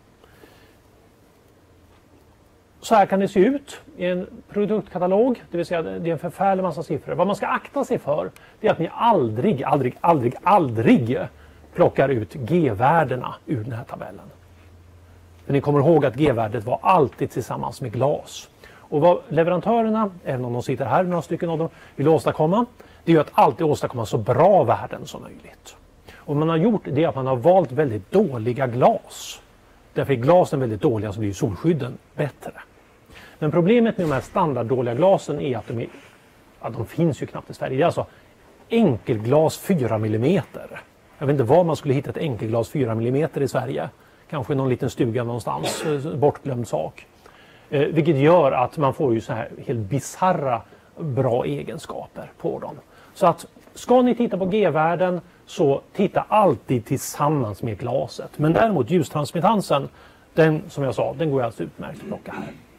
Så här kan det se ut i en produktkatalog, det vill säga det är en förfärlig massa siffror. Vad man ska akta sig för det är att ni aldrig plockar ut G-värdena ur den här tabellen. För ni kommer ihåg att G-värdet var alltid tillsammans med glas. Och vad leverantörerna, även om de sitter här, några stycken av dem, vill åstadkomma, det är ju att alltid åstadkomma så bra värden som möjligt. Och man har gjort det att man har valt väldigt dåliga glas. Därför är glasen väldigt dåliga så blir solskydden bättre. Men problemet med de här standarddåliga glasen är att de finns ju knappt i Sverige. Det är alltså enkelglas 4 mm. Jag vet inte var man skulle hitta ett enkelglas 4 mm i Sverige. Kanske någon liten stuga någonstans, bortglömd sak. Vilket gör att man får ju så här helt bizarra bra egenskaper på dem. Så att ska ni titta på G-värden så titta alltid tillsammans med glaset. Men däremot ljustransmittansen, den som jag sa, den går alltså utmärkt att plocka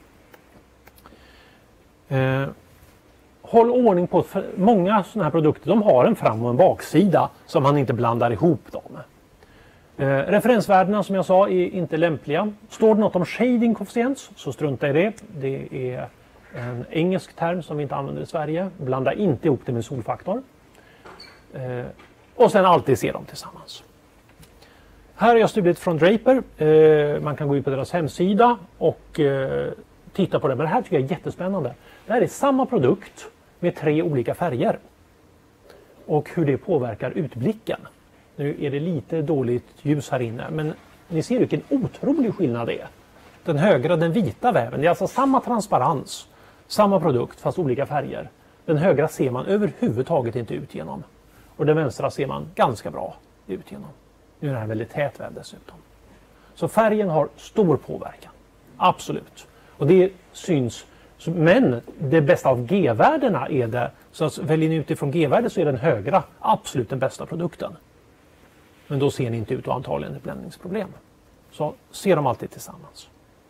här. Håll ordning på att många sådana här produkter, de har en fram- och en baksida som man inte blandar ihop dem. Referensvärdena som jag sa är inte lämpliga. Står det något om shading coefficients så strunta i det. Det är en engelsk term som vi inte använder i Sverige. Blanda inte ihop det med solfaktor. Och sen alltid se dem tillsammans. Här har jag studiet från Draper. Man kan gå in på deras hemsida och titta på det. Men det här tycker jag är jättespännande. Det här är samma produkt med 3 olika färger. Och hur det påverkar utblicken. Nu är det lite dåligt ljus här inne, men ni ser vilken otrolig skillnad det är. Den högra, den vita väven, det är alltså samma transparens, samma produkt fast olika färger. Den högra ser man överhuvudtaget inte ut genom. Och den vänstra ser man ganska bra ut genom. Nu är den här väldigt tät väv dessutom. Så färgen har stor påverkan. Absolut. Och det syns. Men det bästa av G-värdena är det. Så att väljer ni utifrån G-värde så är den högra absolut den bästa produkten. Men då ser ni inte ut och antagligen ett bländningsproblem. Så ser de alltid tillsammans.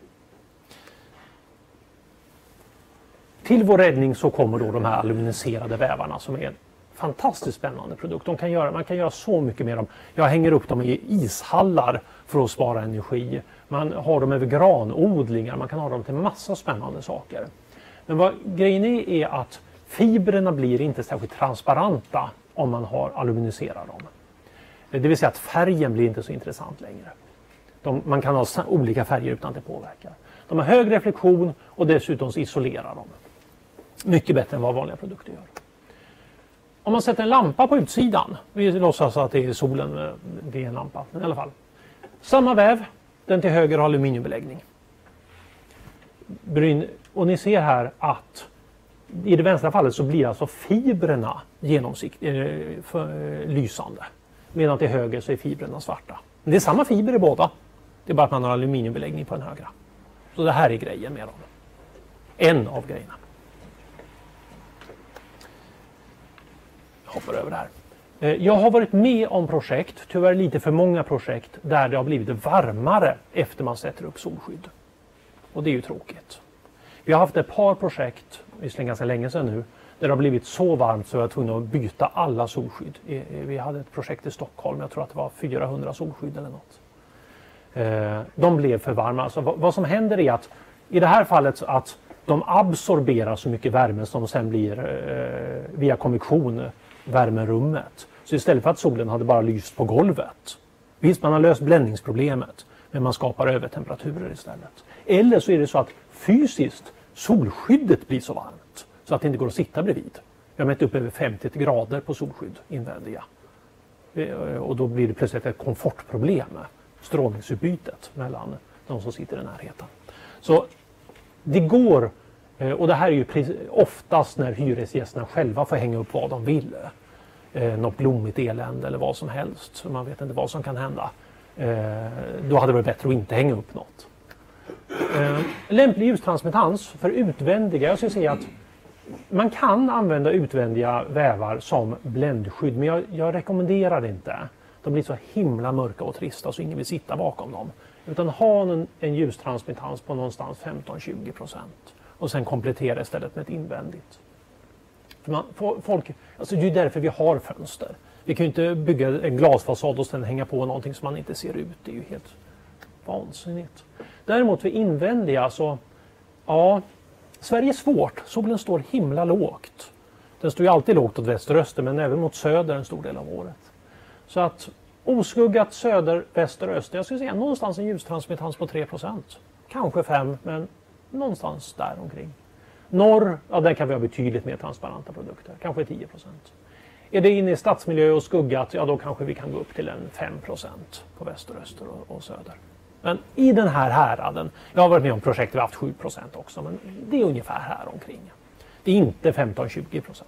Till vår räddning så kommer då de här aluminiserade vävarna som är en fantastiskt spännande produkt. Man kan göra så mycket med dem. Jag hänger upp dem i ishallar för att spara energi. Man har dem över granodlingar. Man kan ha dem till massa spännande saker. Men vad grejen är att fibrerna blir inte särskilt transparenta om man har aluminiserat dem. Det vill säga att färgen blir inte så intressant längre. Man kan ha olika färger utan att det påverkar. De har hög reflektion och dessutom isolerar de. Mycket bättre än vad vanliga produkter gör. Om man sätter en lampa på utsidan, vi låtsas att det är solen, det är en lampa, men i alla fall. Samma väv, den till höger har aluminiumbeläggning. Och ni ser här att i det vänstra fallet så blir alltså fibrerna lysande. Medan till höger så är fibrerna svarta. Men det är samma fiber i båda. Det är bara att man har aluminiumbeläggning på den högra. Så det här är grejen med dem. En av grejerna. Jag hoppar över det här. Jag har varit med om projekt, tyvärr lite för många projekt, där det har blivit varmare efter man sätter upp solskydd. Och det är ju tråkigt. Vi har haft ett par projekt, visserligen ganska länge sedan nu, där det har blivit så varmt så jag var tvungen att byta alla solskydd. Vi hade ett projekt i Stockholm, jag tror att det var 400 solskydd eller något. De blev för varma. Alltså, vad som händer är att i det här fallet att de absorberar så mycket värme som sen blir via konvektion värmerummet. Så istället för att solen hade bara lyst på golvet. Visst, man har löst bländningsproblemet, men man skapar övertemperaturer istället. Eller så är det så att fysiskt solskyddet blir så varmt så att det inte går att sitta bredvid. Jag har mätt upp över 50 grader på solskydd invändiga. Och då blir det plötsligt ett komfortproblem med strålningsutbytet mellan de som sitter i närheten. Så det går, och det här är ju oftast när hyresgästerna själva får hänga upp vad de vill. Något blommigt elände eller vad som helst. Så man vet inte vad som kan hända. Då hade det varit bättre att inte hänga upp något. Lämplig ljustransmittans för utvändiga. Jag skulle säga att man kan använda utvändiga vävar som bländskydd. Men jag rekommenderar det inte. De blir så himla mörka och trista så ingen vill sitta bakom dem. Utan ha en ljustransmittans på någonstans 15-20%. Och sen komplettera istället med ett invändigt. Alltså det är därför vi har fönster. Vi kan ju inte bygga en glasfasad och sen hänga på någonting som man inte ser ut. Det är ju helt vansinnigt. Däremot för invändiga så, ja, Sverige är svårt. Solen står himla lågt. Den står ju alltid lågt åt väster och öster, men även mot söder en stor del av året. Så att oskuggat söder, väster och öster, jag skulle säga någonstans en ljustransmittans på 3%. Kanske 5%, men någonstans där omkring. Norr, ja där kan vi ha betydligt mer transparenta produkter, kanske 10%. Är det inne i stadsmiljö och skuggat, ja då kanske vi kan gå upp till en 5% på väster, öster och söder. Men i den här häraden, jag har varit med om projekt där vi har haft 7% också, men det är ungefär här omkring. Det är inte 15-20%.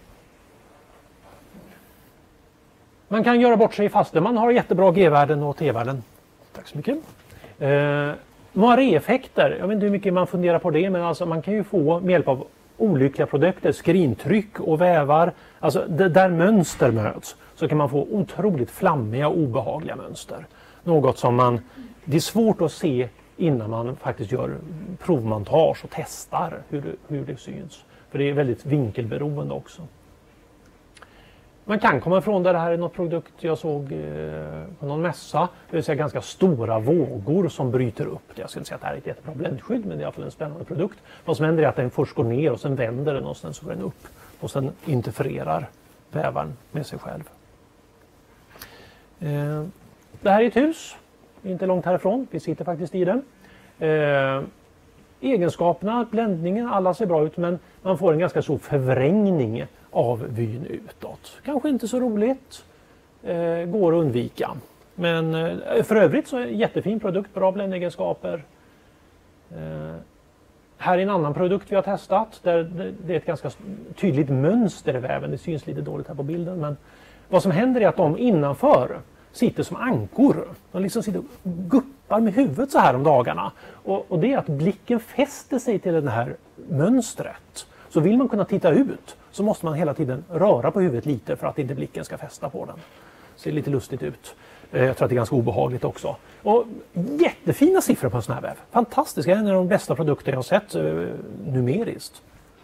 Man kan göra bort sig fast man har jättebra G-värden och T-värden. Tack så mycket. Moiré-effekter, jag vet inte hur mycket man funderar på det, men alltså man kan ju få med hjälp av olyckliga produkter, skrintryck och vävar, alltså där mönster möts så kan man få otroligt flammiga och obehagliga mönster. Något som det är svårt att se innan man faktiskt gör provmontage och testar hur det syns. För det är väldigt vinkelberoende också. Man kan komma ifrån det här är något produkt jag såg på någon mässa. Det vill säga ganska stora vågor som bryter upp. Jag skulle inte säga att det här är ett jättebra bländskydd, men det är i alla fall en spännande produkt. Vad som händer är att den först går ner och sen vänder den och sen så går den upp. Och sen interfererar vävaren med sig själv. Det här är ett hus. Inte långt härifrån. Vi sitter faktiskt i den. Egenskaperna, bländningen, alla ser bra ut, men man får en ganska stor förvrängning av vyn utåt. Kanske inte så roligt. går att undvika. Men för övrigt så är det en jättefin produkt, bra bländningsegenskaper. Här är en annan produkt vi har testat där det är ett ganska tydligt mönster i väven. Det syns lite dåligt här på bilden, men vad som händer är att de innanför sitter som ankor. De liksom sitter och guppar med huvudet så här om dagarna. Och det är att blicken fäster sig till det här mönstret. Så vill man kunna titta ut så måste man hela tiden röra på huvudet lite för att inte blicken ska fästa på den. Ser lite lustigt ut. Jag tror att det är ganska obehagligt också. Och jättefina siffror på en sån här väv. Fantastiska, en av de bästa produkter jag har sett numeriskt.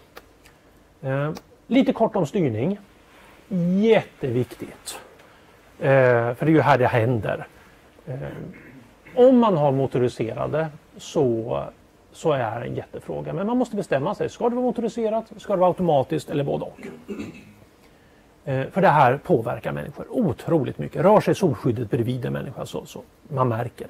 Lite kort om styrning. Jätteviktigt. För det är ju här det händer. Om man har motoriserade så är det en jättefråga. Men man måste bestämma sig. Ska det vara motoriserat? Ska det vara automatiskt? Eller både och? För det här påverkar människor otroligt mycket. Rör sig solskyddet bredvid en människa så man märker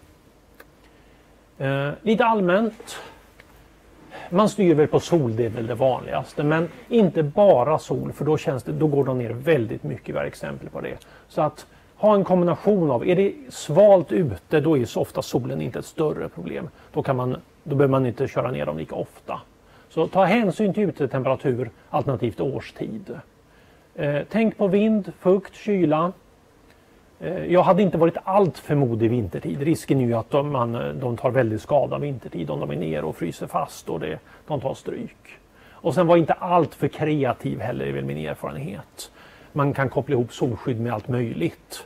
det. Lite allmänt. Man styr väl på sol, det är väl det vanligaste. Men inte bara sol, för då går de ner väldigt mycket. Vi har exempel på det. Så att ha en kombination av, är det svalt ute, då är så ofta solen inte ett större problem. Då behöver man inte köra ner dem lika ofta. Så ta hänsyn till utetemperatur alternativt årstid. Tänk på vind, fukt, kyla. Jag hade inte varit allt för modig vintertid. Risken är ju att de tar väldigt skada vintertid om de är nere och fryser fast och de tar stryk. Och sen var inte allt för kreativ heller, är väl min erfarenhet. Man kan koppla ihop solskydd med allt möjligt.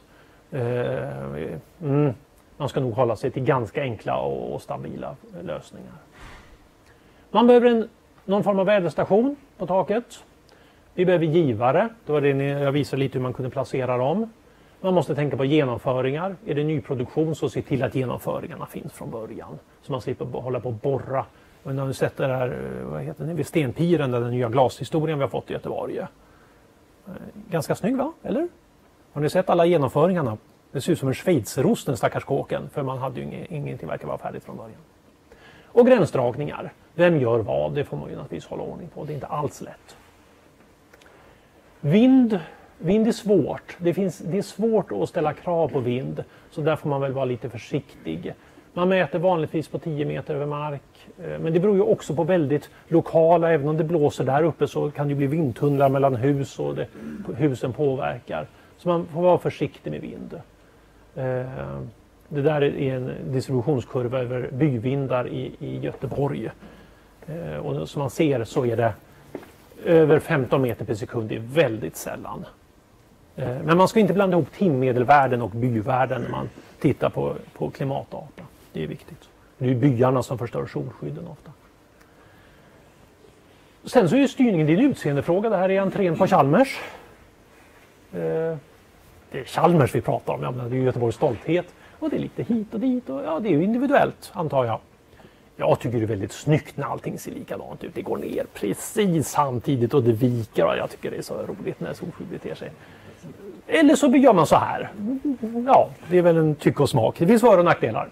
Man ska nog hålla sig till ganska enkla och stabila lösningar. Man behöver någon form av väderstation på taket. Vi behöver givare. Då var det jag visade lite hur man kunde placera dem. Man måste tänka på genomföringar. Är det nyproduktion så se till att genomföringarna finns från början. Så man slipper hålla på att borra. Och när du sett det där, vad heter det, vid Stenpiren, den nya glashistorien vi har fått i Göteborg. Ganska snygg, va? Eller? Har ni sett alla genomföringarna? Det ser ut som en schweizerost, den stackars kåken. För man hade ju ingenting verkar vara färdigt från början. Och gränsdragningar. Vem gör vad? Det får man ju naturligtvis hålla ordning på. Det är inte alls lätt. Vind är svårt. Det är svårt att ställa krav på vind. Så där får man väl vara lite försiktig. Man mäter vanligtvis på 10 meter över mark. Men det beror ju också på väldigt lokala. Även om det blåser där uppe så kan det bli vindtunnlar mellan hus och husen påverkar. Så man får vara försiktig med vind. Det där är en distributionskurva över byvindar i Göteborg. Och som man ser så är det över 15 meter per sekund, det är väldigt sällan. Men man ska inte blanda ihop timmedelvärden och byvärden när man tittar på klimatdata. Det är viktigt. Det är byarna som förstör solskydden ofta. Sen så är styrningen en utseendefråga. Det här är entrén på Chalmers. Det är Chalmers vi pratar om. Det är Göteborgs stolthet. Och det är lite hit och dit. Och ja, det är ju individuellt, antar jag. Jag tycker det är väldigt snyggt när allting ser likadant ut. Det går ner precis samtidigt och det viker. Och jag tycker det är så roligt när solskydd beter sig. Eller så gör man så här. Ja, det är väl en tycke och smak. Det finns för- och nackdelar.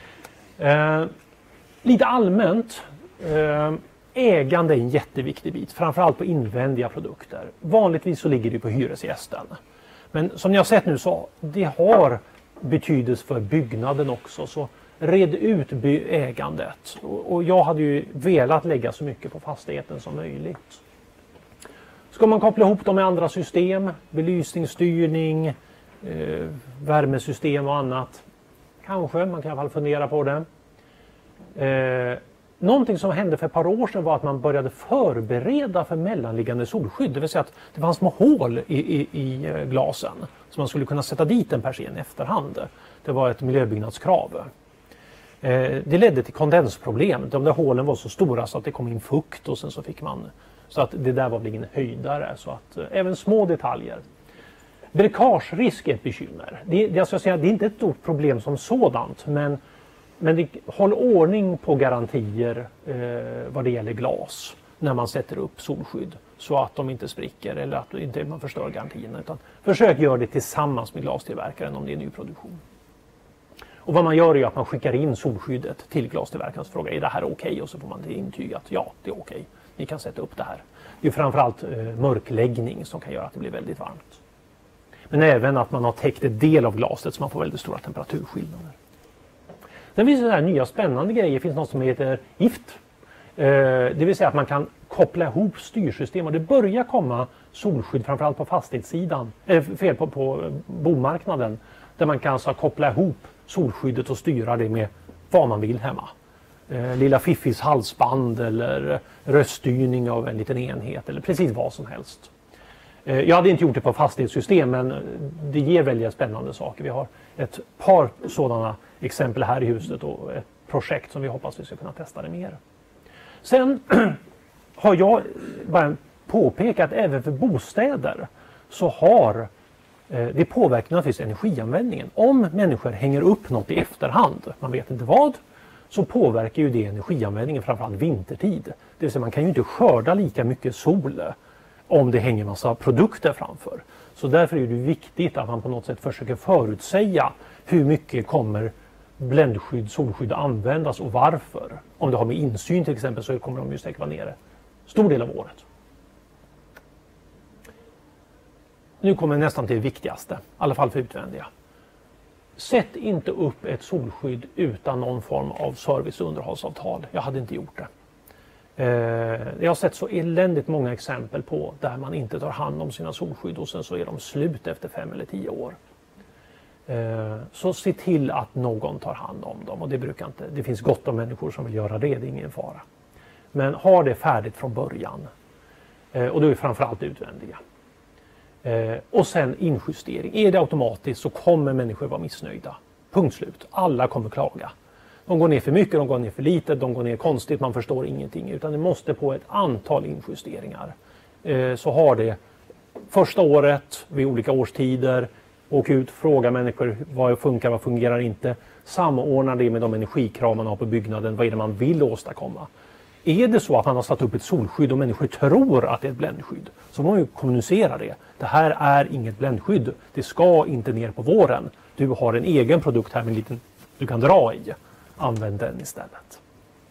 Lite allmänt. Ägande är en jätteviktig bit. Framförallt på invändiga produkter. Vanligtvis så ligger det på hyresgästen. Men som ni har sett nu så det har betydelse för byggnaden också. Så red ut ägandet. Och jag hade ju velat lägga så mycket på fastigheten som möjligt. Ska man koppla ihop dem med andra system, belysningsstyrning, värmesystem och annat. Kanske, man kan i alla fall fundera på det. Någonting som hände för ett par år sedan var att man började förbereda för mellanliggande solskydd. Det vill säga att det fanns små hål i glasen. Så man skulle kunna sätta dit en persienn i efterhand. Det var ett miljöbyggnadskrav. Det ledde till kondensproblem. De där hålen var så stora så att det kom in fukt och sen så fick man... Så att det där var ingen höjdare. Så att även små detaljer. Breakagerisk är ett bekymmer. Det är inte ett stort problem som sådant. Men håll ordning på garantier vad det gäller glas. När man sätter upp solskydd. Så att de inte spricker eller att inte man förstör garantierna. Utan försök göra det tillsammans med glastillverkaren om det är nyproduktion. Och vad man gör är att man skickar in solskyddet till glastillverkaren och frågar är det här okej? Och så får man det intygat ja, det är okej. Ni kan sätta upp det här. Det är framförallt mörkläggning som kan göra att det blir väldigt varmt. Men även att man har täckt en del av glaset så man får väldigt stora temperaturskillnader. Sen finns det här nya spännande grejer. Det finns något som heter IFT. Det vill säga att man kan koppla ihop styrsystem. Och det börjar komma solskydd framförallt på fastighetssidan. På bomarknaden. Där man kan alltså koppla ihop solskyddet och styra det med vad man vill hemma. Lilla Fiffis halsband eller röststyrning av en liten enhet eller precis vad som helst. Jag hade inte gjort det på fastighetssystem, men det ger väldigt spännande saker. Vi har ett par sådana exempel här i huset och ett projekt som vi hoppas vi ska kunna testa det mer. Sen har jag bara påpekat att även för bostäder så har det påverkar naturligtvis energianvändningen. Om människor hänger upp något i efterhand, man vet inte vad, så påverkar ju det energianvändningen framförallt vintertid. Det vill säga man kan ju inte skörda lika mycket sol om det hänger massa produkter framför. Så därför är det viktigt att man på något sätt försöker förutsäga hur mycket kommer bländskydd, solskydd att användas och varför. Om det har med insyn till exempel så kommer de ju säkert vara nere stor del av året. Nu kommer nästan till det viktigaste, i alla fall för utvändiga. Sätt inte upp ett solskydd utan någon form av service- och underhållsavtal. Jag hade inte gjort det. Jag har sett så eländigt många exempel på där man inte tar hand om sina solskydd och sen så är de slut efter 5 eller 10 år. Så se till att någon tar hand om dem och det finns gott om människor som vill göra det är ingen fara. Men ha det färdigt från början och då är framförallt utvändiga. Och sen injustering. Är det automatiskt så kommer människor vara missnöjda. Punkt slut. Alla kommer klaga. De går ner för mycket, de går ner för lite, de går ner konstigt, man förstår ingenting. Utan det måste på ett antal injusteringar. Så har det första året vid olika årstider. Åk ut, fråga människor vad funkar, vad fungerar inte. Samordna det med de energikrav man har på byggnaden. Vad är det man vill åstadkomma? Är det så att man har satt upp ett solskydd och människor tror att det är ett bländskydd så må man ju kommunicera det. Det här är inget bländskydd. Det ska inte ner på våren. Du har en egen produkt här med en liten du kan dra i. Använd den istället.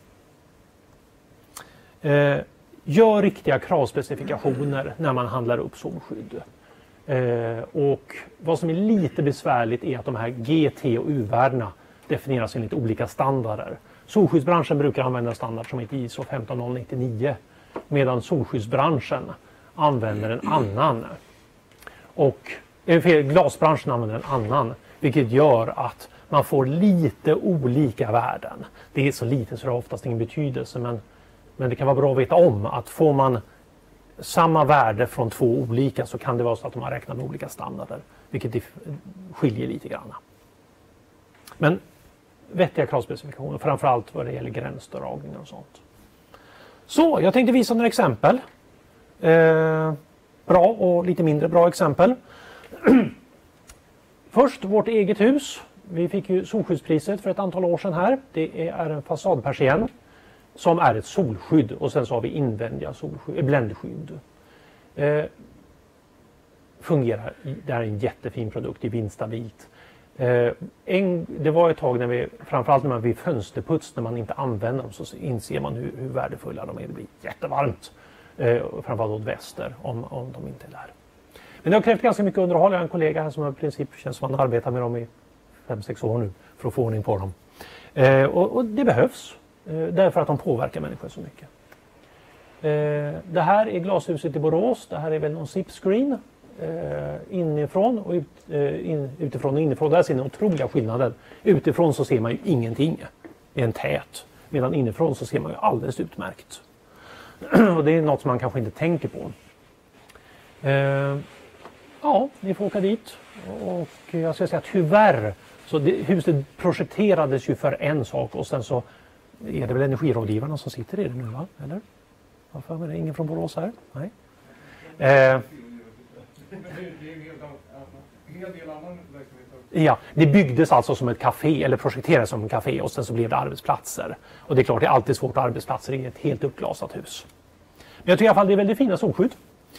Gör riktiga kravspecifikationer när man handlar upp solskydd. Och vad som är lite besvärligt är att de här GT och U-värdena definieras enligt olika standarder. Solskyddsbranschen brukar använda en standard som heter ISO 15099 medan solskyddsbranschen använder en annan. Och glasbranschen använder en annan, vilket gör att man får lite olika värden. Det är så lite så det har oftast ingen betydelse, men det kan vara bra att veta om att får man samma värde från 2 olika så kan det vara så att de har räknat med olika standarder, vilket skiljer lite grann. Men vettiga kravspecifikationer, framförallt vad det gäller gränsdragningar och sånt. Så, jag tänkte visa några exempel. Bra och lite mindre bra exempel. Först vårt eget hus. Vi fick ju solskyddspriset för ett antal år sedan här. Det är en fasadpersienn som är ett solskydd och sen så har vi invändiga bländskydd. Fungerar, det här är en jättefin produkt, det är vindstabilt. Det var ett tag när framförallt när man vid fönsterputs när man inte använder dem så inser man hur värdefulla de är. Det blir jättevarmt, framförallt åt väster om de inte är där. Men det har krävt ganska mycket underhåll. Jag har en kollega här som i princip känns som att han arbetar med dem i 5-6 år nu för att få ordning på dem. Och det behövs därför att de påverkar människor så mycket. Det här är glashuset i Borås. Det här är väl någon zip-screen inifrån och utifrån och inifrån. Där ser ni otroliga skillnader. Utifrån så ser man ju ingenting. Det är en tät. Medan inifrån så ser man ju alldeles utmärkt. Och det är något som man kanske inte tänker på. Ja, ni får åka dit. Och jag ska säga tyvärr. Så huset projekterades ju för en sak och sen så är det väl energirådgivarna som sitter i det nu, va? Eller? Varför är det ingen från Borås här? Nej. Ja, det byggdes alltså som ett café eller projekterades som ett café och sen så blev det arbetsplatser. Och det är klart, det är alltid svårt arbetsplatser i ett helt uppglasat hus. Men jag tycker i alla fall det är väldigt fina solskydd.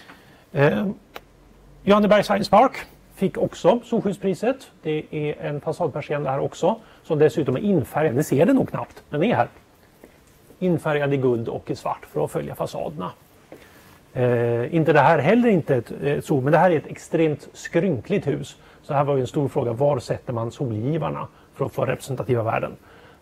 Johanneberg Science Park fick också solskyddspriset. Det är en fasadpersienn där också som dessutom är infärgad. Ni ser det nog knappt, den är här. Infärgad i guld och i svart för att följa fasaderna. Inte det här heller inte ett sol, men det här är ett extremt skrynkligt hus. Så här var ju en stor fråga, var sätter man solgivarna för att få representativa värden?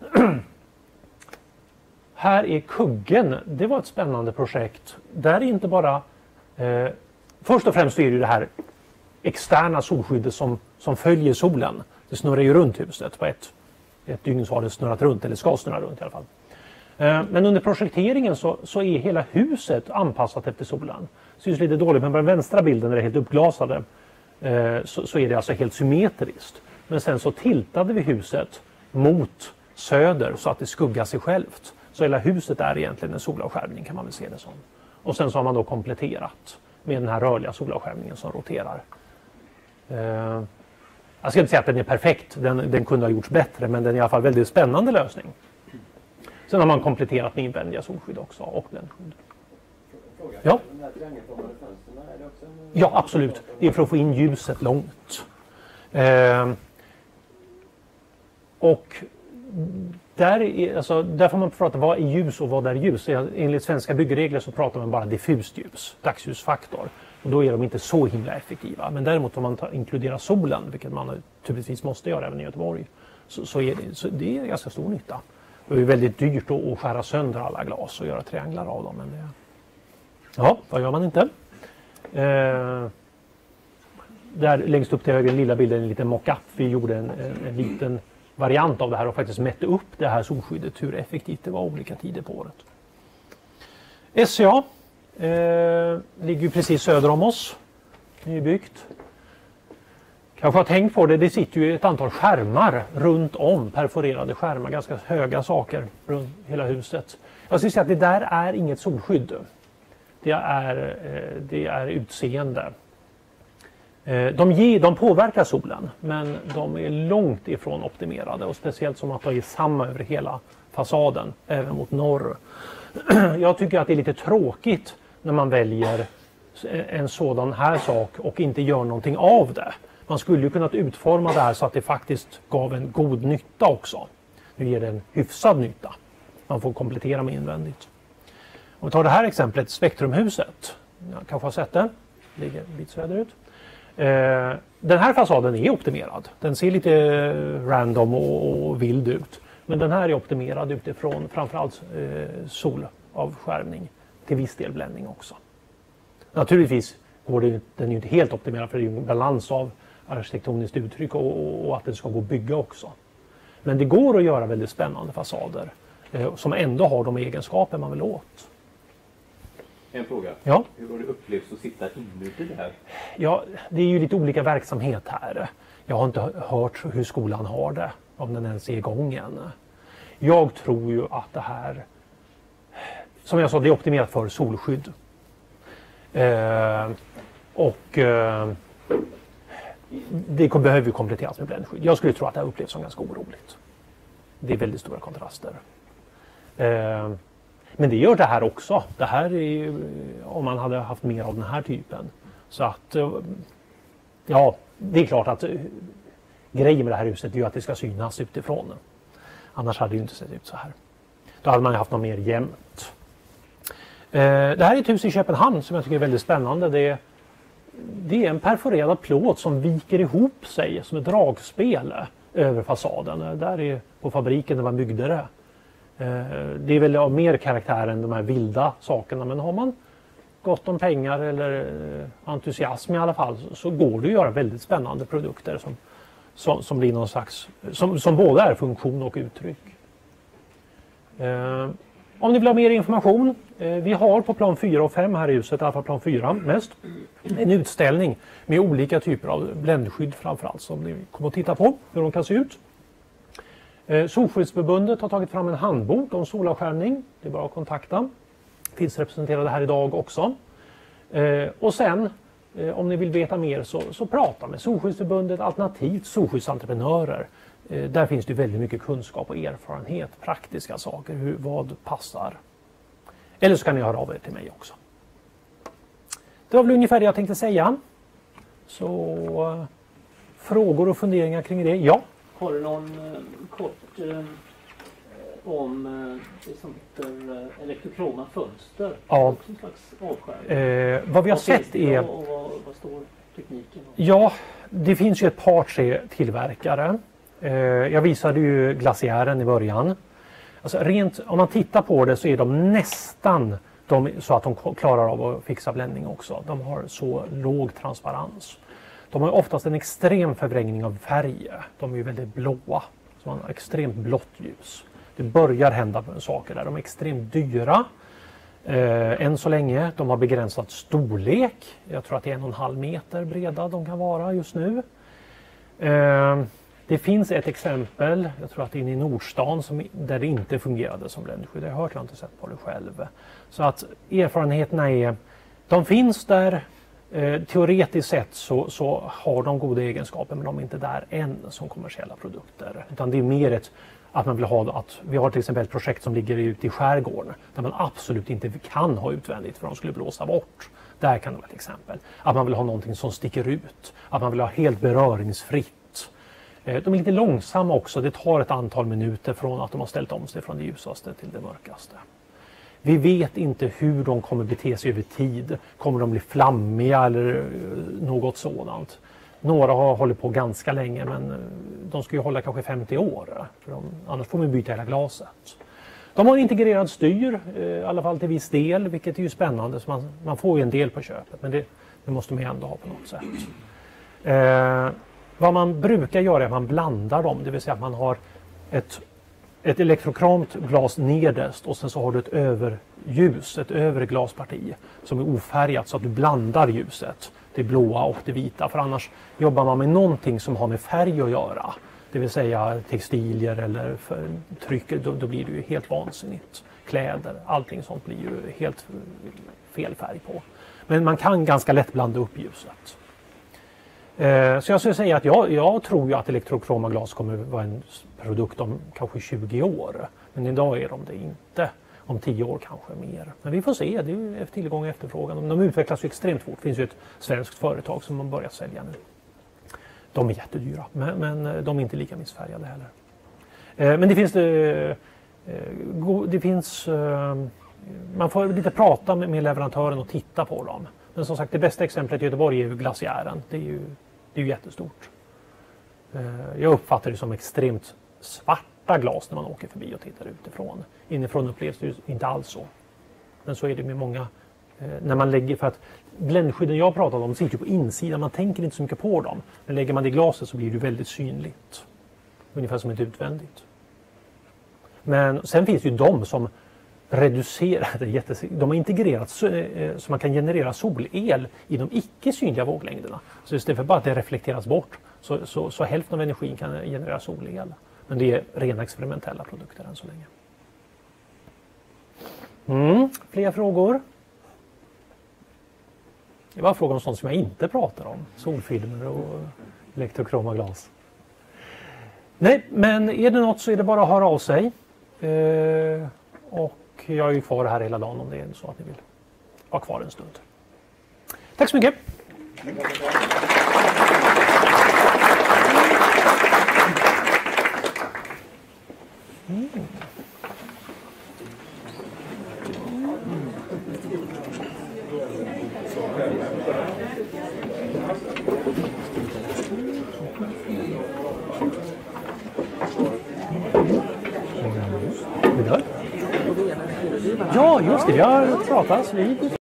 Här är kuggen, det var ett spännande projekt. Där är inte bara, först och främst är det ju det här externa solskyddet som följer solen. Det snurrar ju runt huset på ett dygn, så har det snurrat runt, eller ska snurra runt i alla fall. Men under projekteringen så är hela huset anpassat efter solen. Det syns lite dåligt, men på den vänstra bilden är det helt uppglasade. Så är det alltså helt symmetriskt. Men sen så tiltade vi huset mot söder så att det skuggar sig självt. Så hela huset är egentligen en solavskärmning, kan man väl se det som. Och sen så har man då kompletterat med den här rörliga solavskärmningen som roterar. Jag ska inte säga att den är perfekt, den kunde ha gjorts bättre, men den är i alla fall en väldigt spännande lösning. Sen har man kompletterat med invändiga solskydd också och bländskydd. Ja. Ja, absolut. Det är för att få in ljuset långt. Och där får man prata vad är ljus och vad är ljus. Enligt svenska byggregler så pratar man bara diffust ljus, dagsljusfaktor. Och då är de inte så himla effektiva. Men däremot om man inkluderar solen, vilket man naturligtvis måste göra även i Göteborg, så det är ganska stor nytta. Det är väldigt dyrt att skära sönder alla glas och göra trianglar av dem. Men ja, vad gör man inte? Där längst upp till höger, den lilla bilden, en liten mock-up. Vi gjorde en liten variant av det här och faktiskt mätte upp det här solskyddet, hur effektivt det var olika tider på året. SCA ligger precis söder om oss, nybyggt. Kanske har tänkt på det, det sitter ju ett antal skärmar runt om, perforerade skärmar, ganska höga saker runt hela huset. Jag skulle säga att det där är inget solskydd. Det är utseende. De påverkar solen, men de är långt ifrån optimerade, och speciellt som att de är samma över hela fasaden, även mot norr. Jag tycker att det är lite tråkigt när man väljer en sådan här sak och inte gör någonting av det. Man skulle ju kunnat utforma det här så att det faktiskt gav en god nytta också. Nu ger det en hyfsad nytta. Man får komplettera med invändigt. Om vi tar det här exemplet, Spektrumhuset. Jag kanske har sett det. Ligger en bit söderut. Den här fasaden är optimerad. Den ser lite random och vild ut. Men den här är optimerad utifrån framförallt solavskärmning. Till viss del bländning också. Naturligtvis går den är ju inte helt optimerad, för det är ju en balans av arkitektoniskt uttryck och att det ska gå att bygga också. Men det går att göra väldigt spännande fasader som ändå har de egenskaper man vill åt. En fråga. Ja. Hur har det upplevts att sitta inuti det här? Ja, det är ju lite olika verksamhet här. Jag har inte hört hur skolan har det, om den ens är igång än. Jag tror ju att det här, som jag sa, det är optimerat för solskydd. Det behöver ju kompletteras med bländskydd. Jag skulle tro att det här upplevs som ganska oroligt. Det är väldigt stora kontraster. Men det gör det här också. Det här är ju, om man hade haft mer av den här typen. Så att, ja, det är klart att grejen med det här huset är ju att det ska synas utifrån. Annars hade det ju inte sett ut så här. Då hade man haft något mer jämnt. Det här är ett hus i Köpenhamn som jag tycker är väldigt spännande. Det är en perforerad plåt som viker ihop sig som ett dragspel över fasaden. Där är på fabriken där man byggde det. Det är väl av mer karaktär än de här vilda sakerna, men har man gott om pengar eller entusiasm i alla fall, så går det att göra väldigt spännande produkter som blir någon slags, som både är funktion och uttryck. Om ni vill ha mer information, vi har på plan 4 och 5 här i huset, i alla fall plan 4 mest, en utställning med olika typer av bländskydd framförallt, som ni kommer att titta på hur de kan se ut. Solskyddsförbundet har tagit fram en handbok om solavskärmning. Det är bara att kontakta. Finns representerade här idag också. Och sen, om ni vill veta mer, så prata med Solskyddsförbundet, alternativt solskyddsentreprenörer. Där finns det väldigt mycket kunskap och erfarenhet, praktiska saker, vad passar. Eller så kan ni höra av er till mig också. Det var väl ungefär det jag tänkte säga. Så frågor och funderingar kring det? Ja. Har du någon kort om det som heter elektrokroma fönster. Ja. Också en slags avskärmning. Vad vi har sett är... Vad står tekniken? Ja, det finns ju ett par tre tillverkare. Jag visade ju glaciären i början. Alltså om man tittar på det så är de nästan så att de klarar av att fixa bländning också. De har så låg transparens. De har oftast en extrem förvrängning av färger. De är ju väldigt blåa. Så man har extremt blått ljus. Det börjar hända saker där. De är extremt dyra. Än så länge. De har begränsat storlek. Jag tror att det är 1,5 meter breda de kan vara just nu. Det finns ett exempel, jag tror att det är i Nordstan, där det inte fungerade som bländskydd. Jag har hört, jag har inte sett på det själv. Så att erfarenheterna är, de finns där. Teoretiskt sett så har de goda egenskaper, men de är inte där än som kommersiella produkter. Utan det är mer att man vill ha, att vi har till exempel ett projekt som ligger ute i skärgården där man absolut inte kan ha utvändigt för de skulle blåsa bort. Där kan det vara ett exempel. Att man vill ha någonting som sticker ut. Att man vill ha helt beröringsfritt. De är lite långsamma också. Det tar ett antal minuter från att de har ställt om sig från det ljusaste till det mörkaste. Vi vet inte hur de kommer bete sig över tid. Kommer de bli flammiga eller något sådant? Några har hållit på ganska länge, men de ska ju hålla kanske 50 år. Annars får man byta hela glaset. De har integrerad styr, i alla fall till viss del, vilket är ju spännande. Så man får ju en del på köpet, men det måste man ju ändå ha på något sätt. Vad man brukar göra är att man blandar dem, det vill säga att man har ett elektrokromt glas nederst och sen så har du ett överljus, ett övre glasparti som är ofärgat så att du blandar ljuset, det blåa och det vita. För annars jobbar man med någonting som har med färg att göra, det vill säga textilier eller tryck, då blir det ju helt vansinnigt. Kläder, allting sånt blir ju helt fel färg på. Men man kan ganska lätt blanda upp ljuset. Så jag skulle säga att jag tror ju att elektrokroma glas kommer vara en produkt om kanske 20 år. Men idag är de det inte. Om 10 år kanske mer. Men vi får se, det är ju tillgång och efterfrågan. De utvecklas ju extremt fort. Det finns ju ett svenskt företag som har börjat sälja nu. De är jättedyra, men de är inte lika missfärgade heller. Men det finns man får lite prata med leverantören och titta på dem. Men som sagt, det bästa exemplet i Göteborg är ju glaciären. Det är ju jättestort. Jag uppfattar det som extremt svarta glas när man åker förbi och tittar utifrån. Inifrån upplevs det inte alls så. Men så är det med många, när man lägger, för att bländskydden jag pratade om sitter på insidan, man tänker inte så mycket på dem. Men lägger man det i glaset så blir det väldigt synligt. Ungefär som ett utvändigt. Men sen finns det ju de som reducerar, de har integrerat så man kan generera solel i de icke synliga våglängderna. Så istället för bara att det reflekteras bort så hälften av energin kan generera solel. Men det är rena experimentella produkter än så länge. Fler frågor? Det var frågan om sånt som jag inte pratar om. Solfilmer och elektrokroma glas. Nej, men är det något så är det bara att höra av sig. Och jag är ju kvar här hela dagen om det är så att ni vill vara kvar en stund. Tack så mycket! Ja, just det. Vi har pratat vid